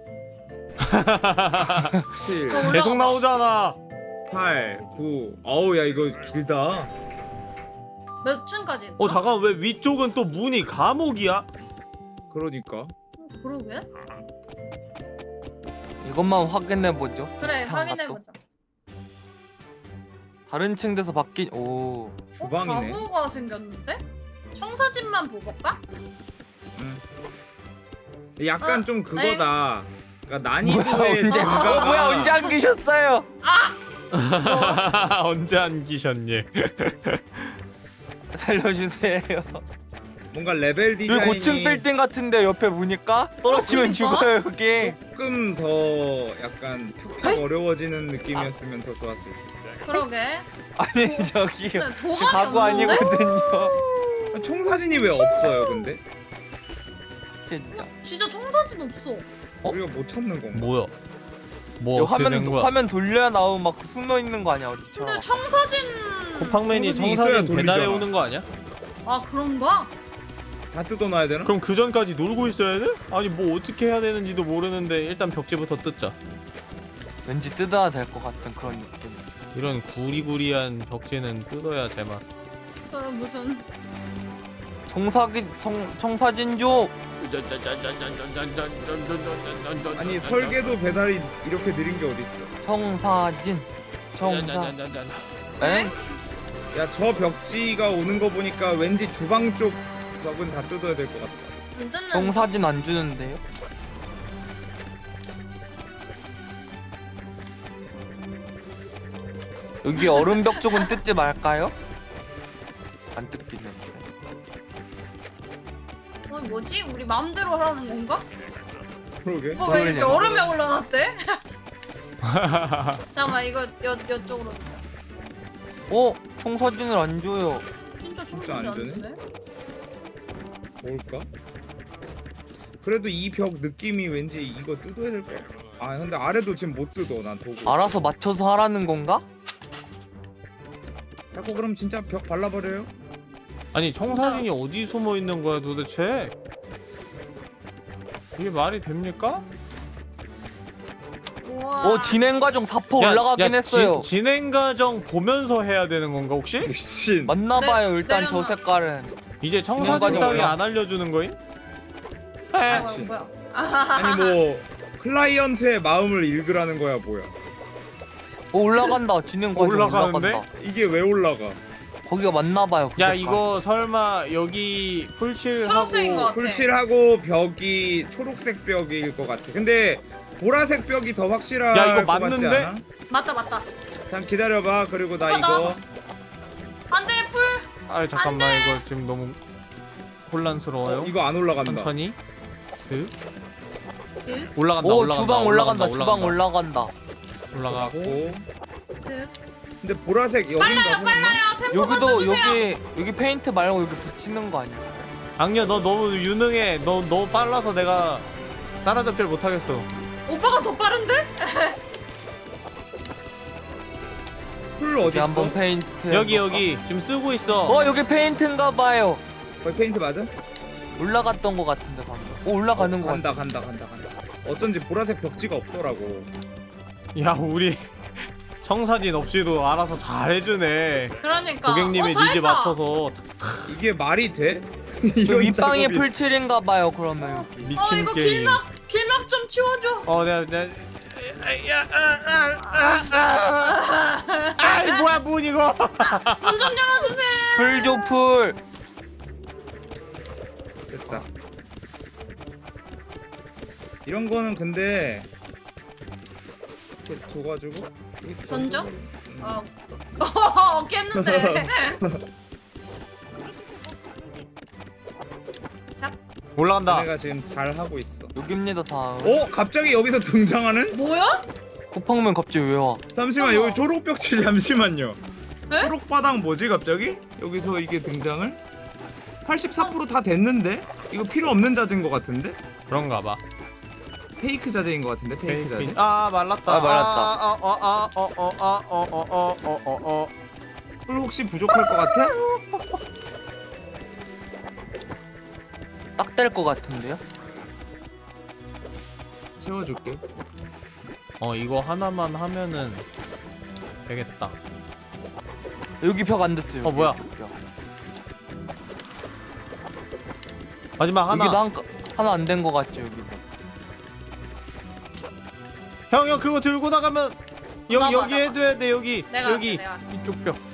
칠, 또 계속 올라가봐. 나오잖아. 팔, 구. 어우 야 이거 길다. 몇 층까지 있어? 어 잠깐 왜 위쪽은 또 문이 감옥이야? 그러니까. 어, 그러게? 이것만 확인해보죠. 그래 비슷한가 또? 확인해보자. 다른 층에서 바뀐. 오. 주방이네. 어, 가구가 생겼는데? 청사진만 보볼까? 약간 어, 좀 그거다. 그러니까 난이도의 언제? 어, 증가가. 뭐야, 언제 안 계셨어요? 아! 언제 안기셨니? 살려주세요. 뭔가 레벨 여기 디자인이 고층 빌딩 같은데 옆에 보니까 떨어지면 어, 그러니까? 죽어요 여기. 조금 더 약간 탁탁 어려워지는 느낌이었으면 더 좋았을 텐데. 그러게. 아니 저기요. 근데 저 도감이 가구 없는데? 아니거든요. 아, 총사진이 왜 없어요 근데? 진짜. 진짜 청사진 없어. 어? 우리가 못 찾는 건가? 뭐야? 뭐 이 어떻게 된 화면 거야? 화면 돌려야 나오면 막 숨어 있는 거 아니야 근데 어디처럼. 청사진 쿠팡맨이 청사진 있어야 청사진 배달해 돌리잖아. 오는 거 아니야? 아 그런가? 다 뜯어놔야 되나? 그럼 그 전까지 놀고 있어야 돼? 아니 뭐 어떻게 해야 되는지도 모르는데 일단 벽지부터 뜯자. 왠지 뜯어야 될 것 같은 그런 느낌. 이런 구리구리한 벽지는 뜯어야 제맛. 그 무슨 청사기 청 청사진조. 아니 설계도 배달이 이렇게 느린 게 어딨어? 청사진. 청사. 에? 야 저 벽지가 오는 거 보니까 왠지 주방 쪽 벽은 다 뜯어야 될 것 같다. 안 뜯는 청사진 안 주는데요? 여기 얼음벽 쪽은 뜯지 말까요? 안 뜯기는데. 어 뭐지? 우리 마음대로 하라는 건가? 그러게. 오빠 왜 이렇게 그러려나? 얼음에 올라갔대? 잠깐만 이거 여 여쪽으로 보자. 어? 청사진을 안 줘요. 진짜 진짜 안 청소지 주네? 않는데? 뭘까? 그래도 이 벽 느낌이 왠지 이거 뜯어야 될 것 같아. 아 근데 아래도 지금 못 뜯어 난 도구. 알아서 맞춰서 하라는 건가? 자꾸 그럼 진짜 벽 발라버려요? 아니 청사진이 어디 숨어 있는 거야 도대체? 이게 말이 됩니까? 우와. 어 진행 과정 사포 야, 올라가긴 야, 했어요. 지, 진행 과정 보면서 해야 되는 건가 혹시? 미친. 맞나봐요. 네, 일단 저 내려놔. 색깔은. 이제 청사진 과정 따위 몰라. 안 알려주는 거임? 아이고, 미친. 뭐야? 아니 뭐 클라이언트의 마음을 읽으라는 거야 뭐야? 어 올라간다. 진행 과정 올라가는데? 올라간다. 이게 왜 올라가? 거기가 맞나봐요. 그 야 색깔. 이거 설마 여기 초록색인 것 풀칠하고 같아. 풀칠하고 벽이 초록색 벽일 것 같아. 근데 보라색 벽이 더 확실할 야, 이거 것 같지 맞는데? 않아? 맞다 맞다. 잠깐 기다려봐. 그리고 나 오빠, 이거 안돼 풀. 아 잠깐만 이거 지금 너무 혼란스러워요. 어, 이거 안 올라간다. 천천히 슥 슥 올라간다 오 올라간다 주방 올라간다. 주방 올라간다 올라간다. 올라가고 고 슥. 근데 보라색 여긴가 빨라요 보네. 빨라요. 템포 여기도 맞춰주세요. 여기 여기 페인트 말고 여기 붙이는 거 아니야? 악녀 너 너무 유능해. 너 너무 빨라서 내가 따라잡지를 못하겠어. 오빠가 더 빠른데? 풀 어디 여기 있어? 한번 페인트. 여기 해볼까? 여기 지금 쓰고 있어. 어 여기 페인트인가 봐요. 거기 페인트 맞아? 올라갔던 거 같은데 방금. 오 올라가는 어, 거 간다 같아. 간다 간다 간다. 어쩐지 보라색 벽지가 없더라고. 야 우리 청사진 없이도 알아서 잘 해주네. 그러니까. 고객님의 어, 다 니즈 했다. 맞춰서 이게 말이 돼? 저 이런 윗방이 작업이- 풀칠인가 봐요. 그러면 여기. 미친 어 이거 게임. 길막 길막 좀 치워줘. 어 내가 내가 야아아아아 아이 뭐야 문 이거. 문 좀 열어주세요. 풀조 풀. 됐다. 이런 거는 근데 이렇게 둬가지고 이렇게 던져? 던지고, 음. 어. 어 깼는데. 올라간다. 내가 지금 잘 하고 있어. 여기입니다 다. 어? 갑자기 여기서 등장하는? 뭐야? 쿠팡맨 갑자기 왜 와? 잠시만 어머. 여기 초록 벽지 잠시만요. 에? 초록 바닥 뭐지 갑자기? 여기서 이게 등장을? 팔십사 퍼센트 다 됐는데? 이거 필요 없는 자재인 것 같은데? 그런가 봐. 페이크 자재인 것 같은데 페이크 자재? 페이크. 아 말랐다. 아, 말랐다. 아어어어어어어어어어. 풀 혹시 부족할 것 같아? 딱 될 거 같은데요? 채워줄게. 어 이거 하나만 하면은 되겠다. 여기 벽 안 됐어요. 어, 여기, 뭐야? 여기 벽. 마지막 하나. 여기도 한, 거- 하나 안 된 거 같죠 여기도. 형, 형 그거 들고 나가면 여기 나봐, 여기 나봐. 해줘야 돼 여기 내가 여기 할게, 내가. 이쪽 벽.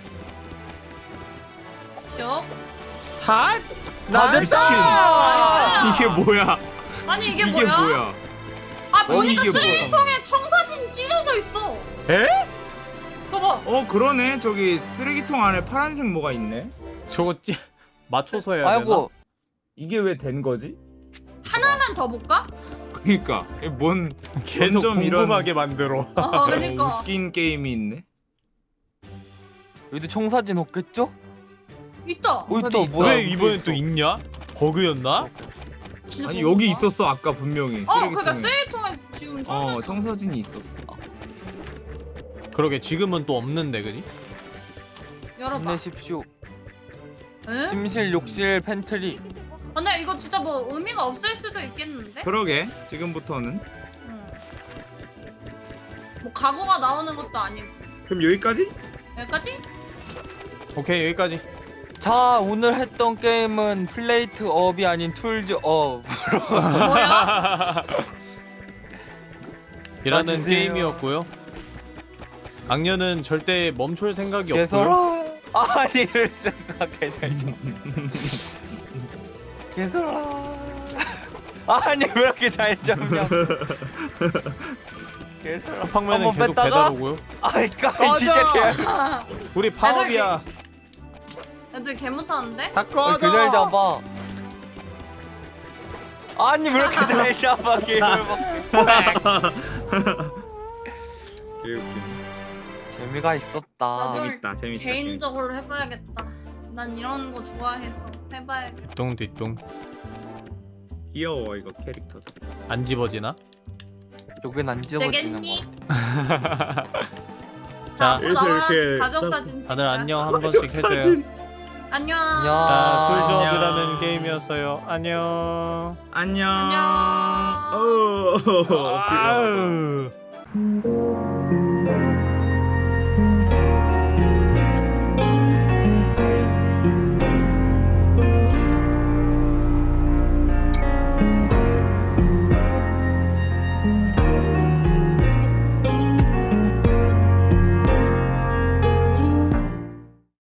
슉. 삿. 다 나이스! 됐다! 이게 뭐야? 아니 이게, 이게 뭐야? 뭐야? 아 보니까 이게 뭐야? 쓰레기통에 청사진 찢어져 있어. 에? 봐봐. 어 그러네. 저기 쓰레기통 안에 파란색 뭐가 있네. 저거 찌 맞춰서 해야 아이고 이게 왜 된 거지? 하나만 더 볼까? 그니까 뭔 되나? 계속 점점 이런- 궁금하게 만들어. 어 그니까. 웃긴 게임이 있네. 여기도 청사진 없겠죠? 있다. 어 있다 청사진 뭐야? 왜 이번엔 또 있냐? 버그였나? 진짜 아니 보는 여기 거야? 있었어 아까 분명히. 어 쓰레기통에. 그러니까 쓰레기통에 지금 청사진. 어 청사진이 있었어. 그러게 지금은 또 없는데 그지? 열어봐. 힘내십시오. 응? 침실, 욕실, 팬트리. 근데 이거 진짜 뭐 의미가 없을 수도 있겠는데? 그러게 지금부터는. 응. 뭐 가구가 나오는 것도 아니고. 그럼 여기까지? 여기까지? 오케이 여기까지. 자 오늘 했던 게임은 플레이트 업이 아닌 툴즈 업. 뭐야? 이라는 봐주세요. 게임이었고요. 악녀는 절대 멈출 생각이 없고요. 개설아. 아니 이럴 수가 개잘죠. 개설아. 아니 왜 이렇게 잘 잡냐? 개설아. 쿠팡맨은 한번 계속 뺐다가? 배달 오고요. 아이까 꺼져! 진짜 개. 우리 파업이야. 애들 개 못하는데? 다 어, 꺼져. 그날 잡아. 아니 왜 이렇게 잘 잡아 게임을 막. 개웃기네. 재미가 있었다. 나도 재밌다 재밌다. 개인적으로 해봐야겠다. 난 이런 거 좋아해서 해봐야겠다. 뒷동 뒷동. 재밌다. 귀여워 이거 캐릭터도. 안 집어지나? 여긴 안 지워지는 거. 되겠니? 자, 앞으로 그래서 나와 이렇게 가족 딱- 사진 찍자. 다들 안녕 한 번씩 해줘요. 안녕. 안녕. 자, 풀조합이라는 안녕. 게임이었어요. 안녕. 안녕. 안녕. 어. 아유.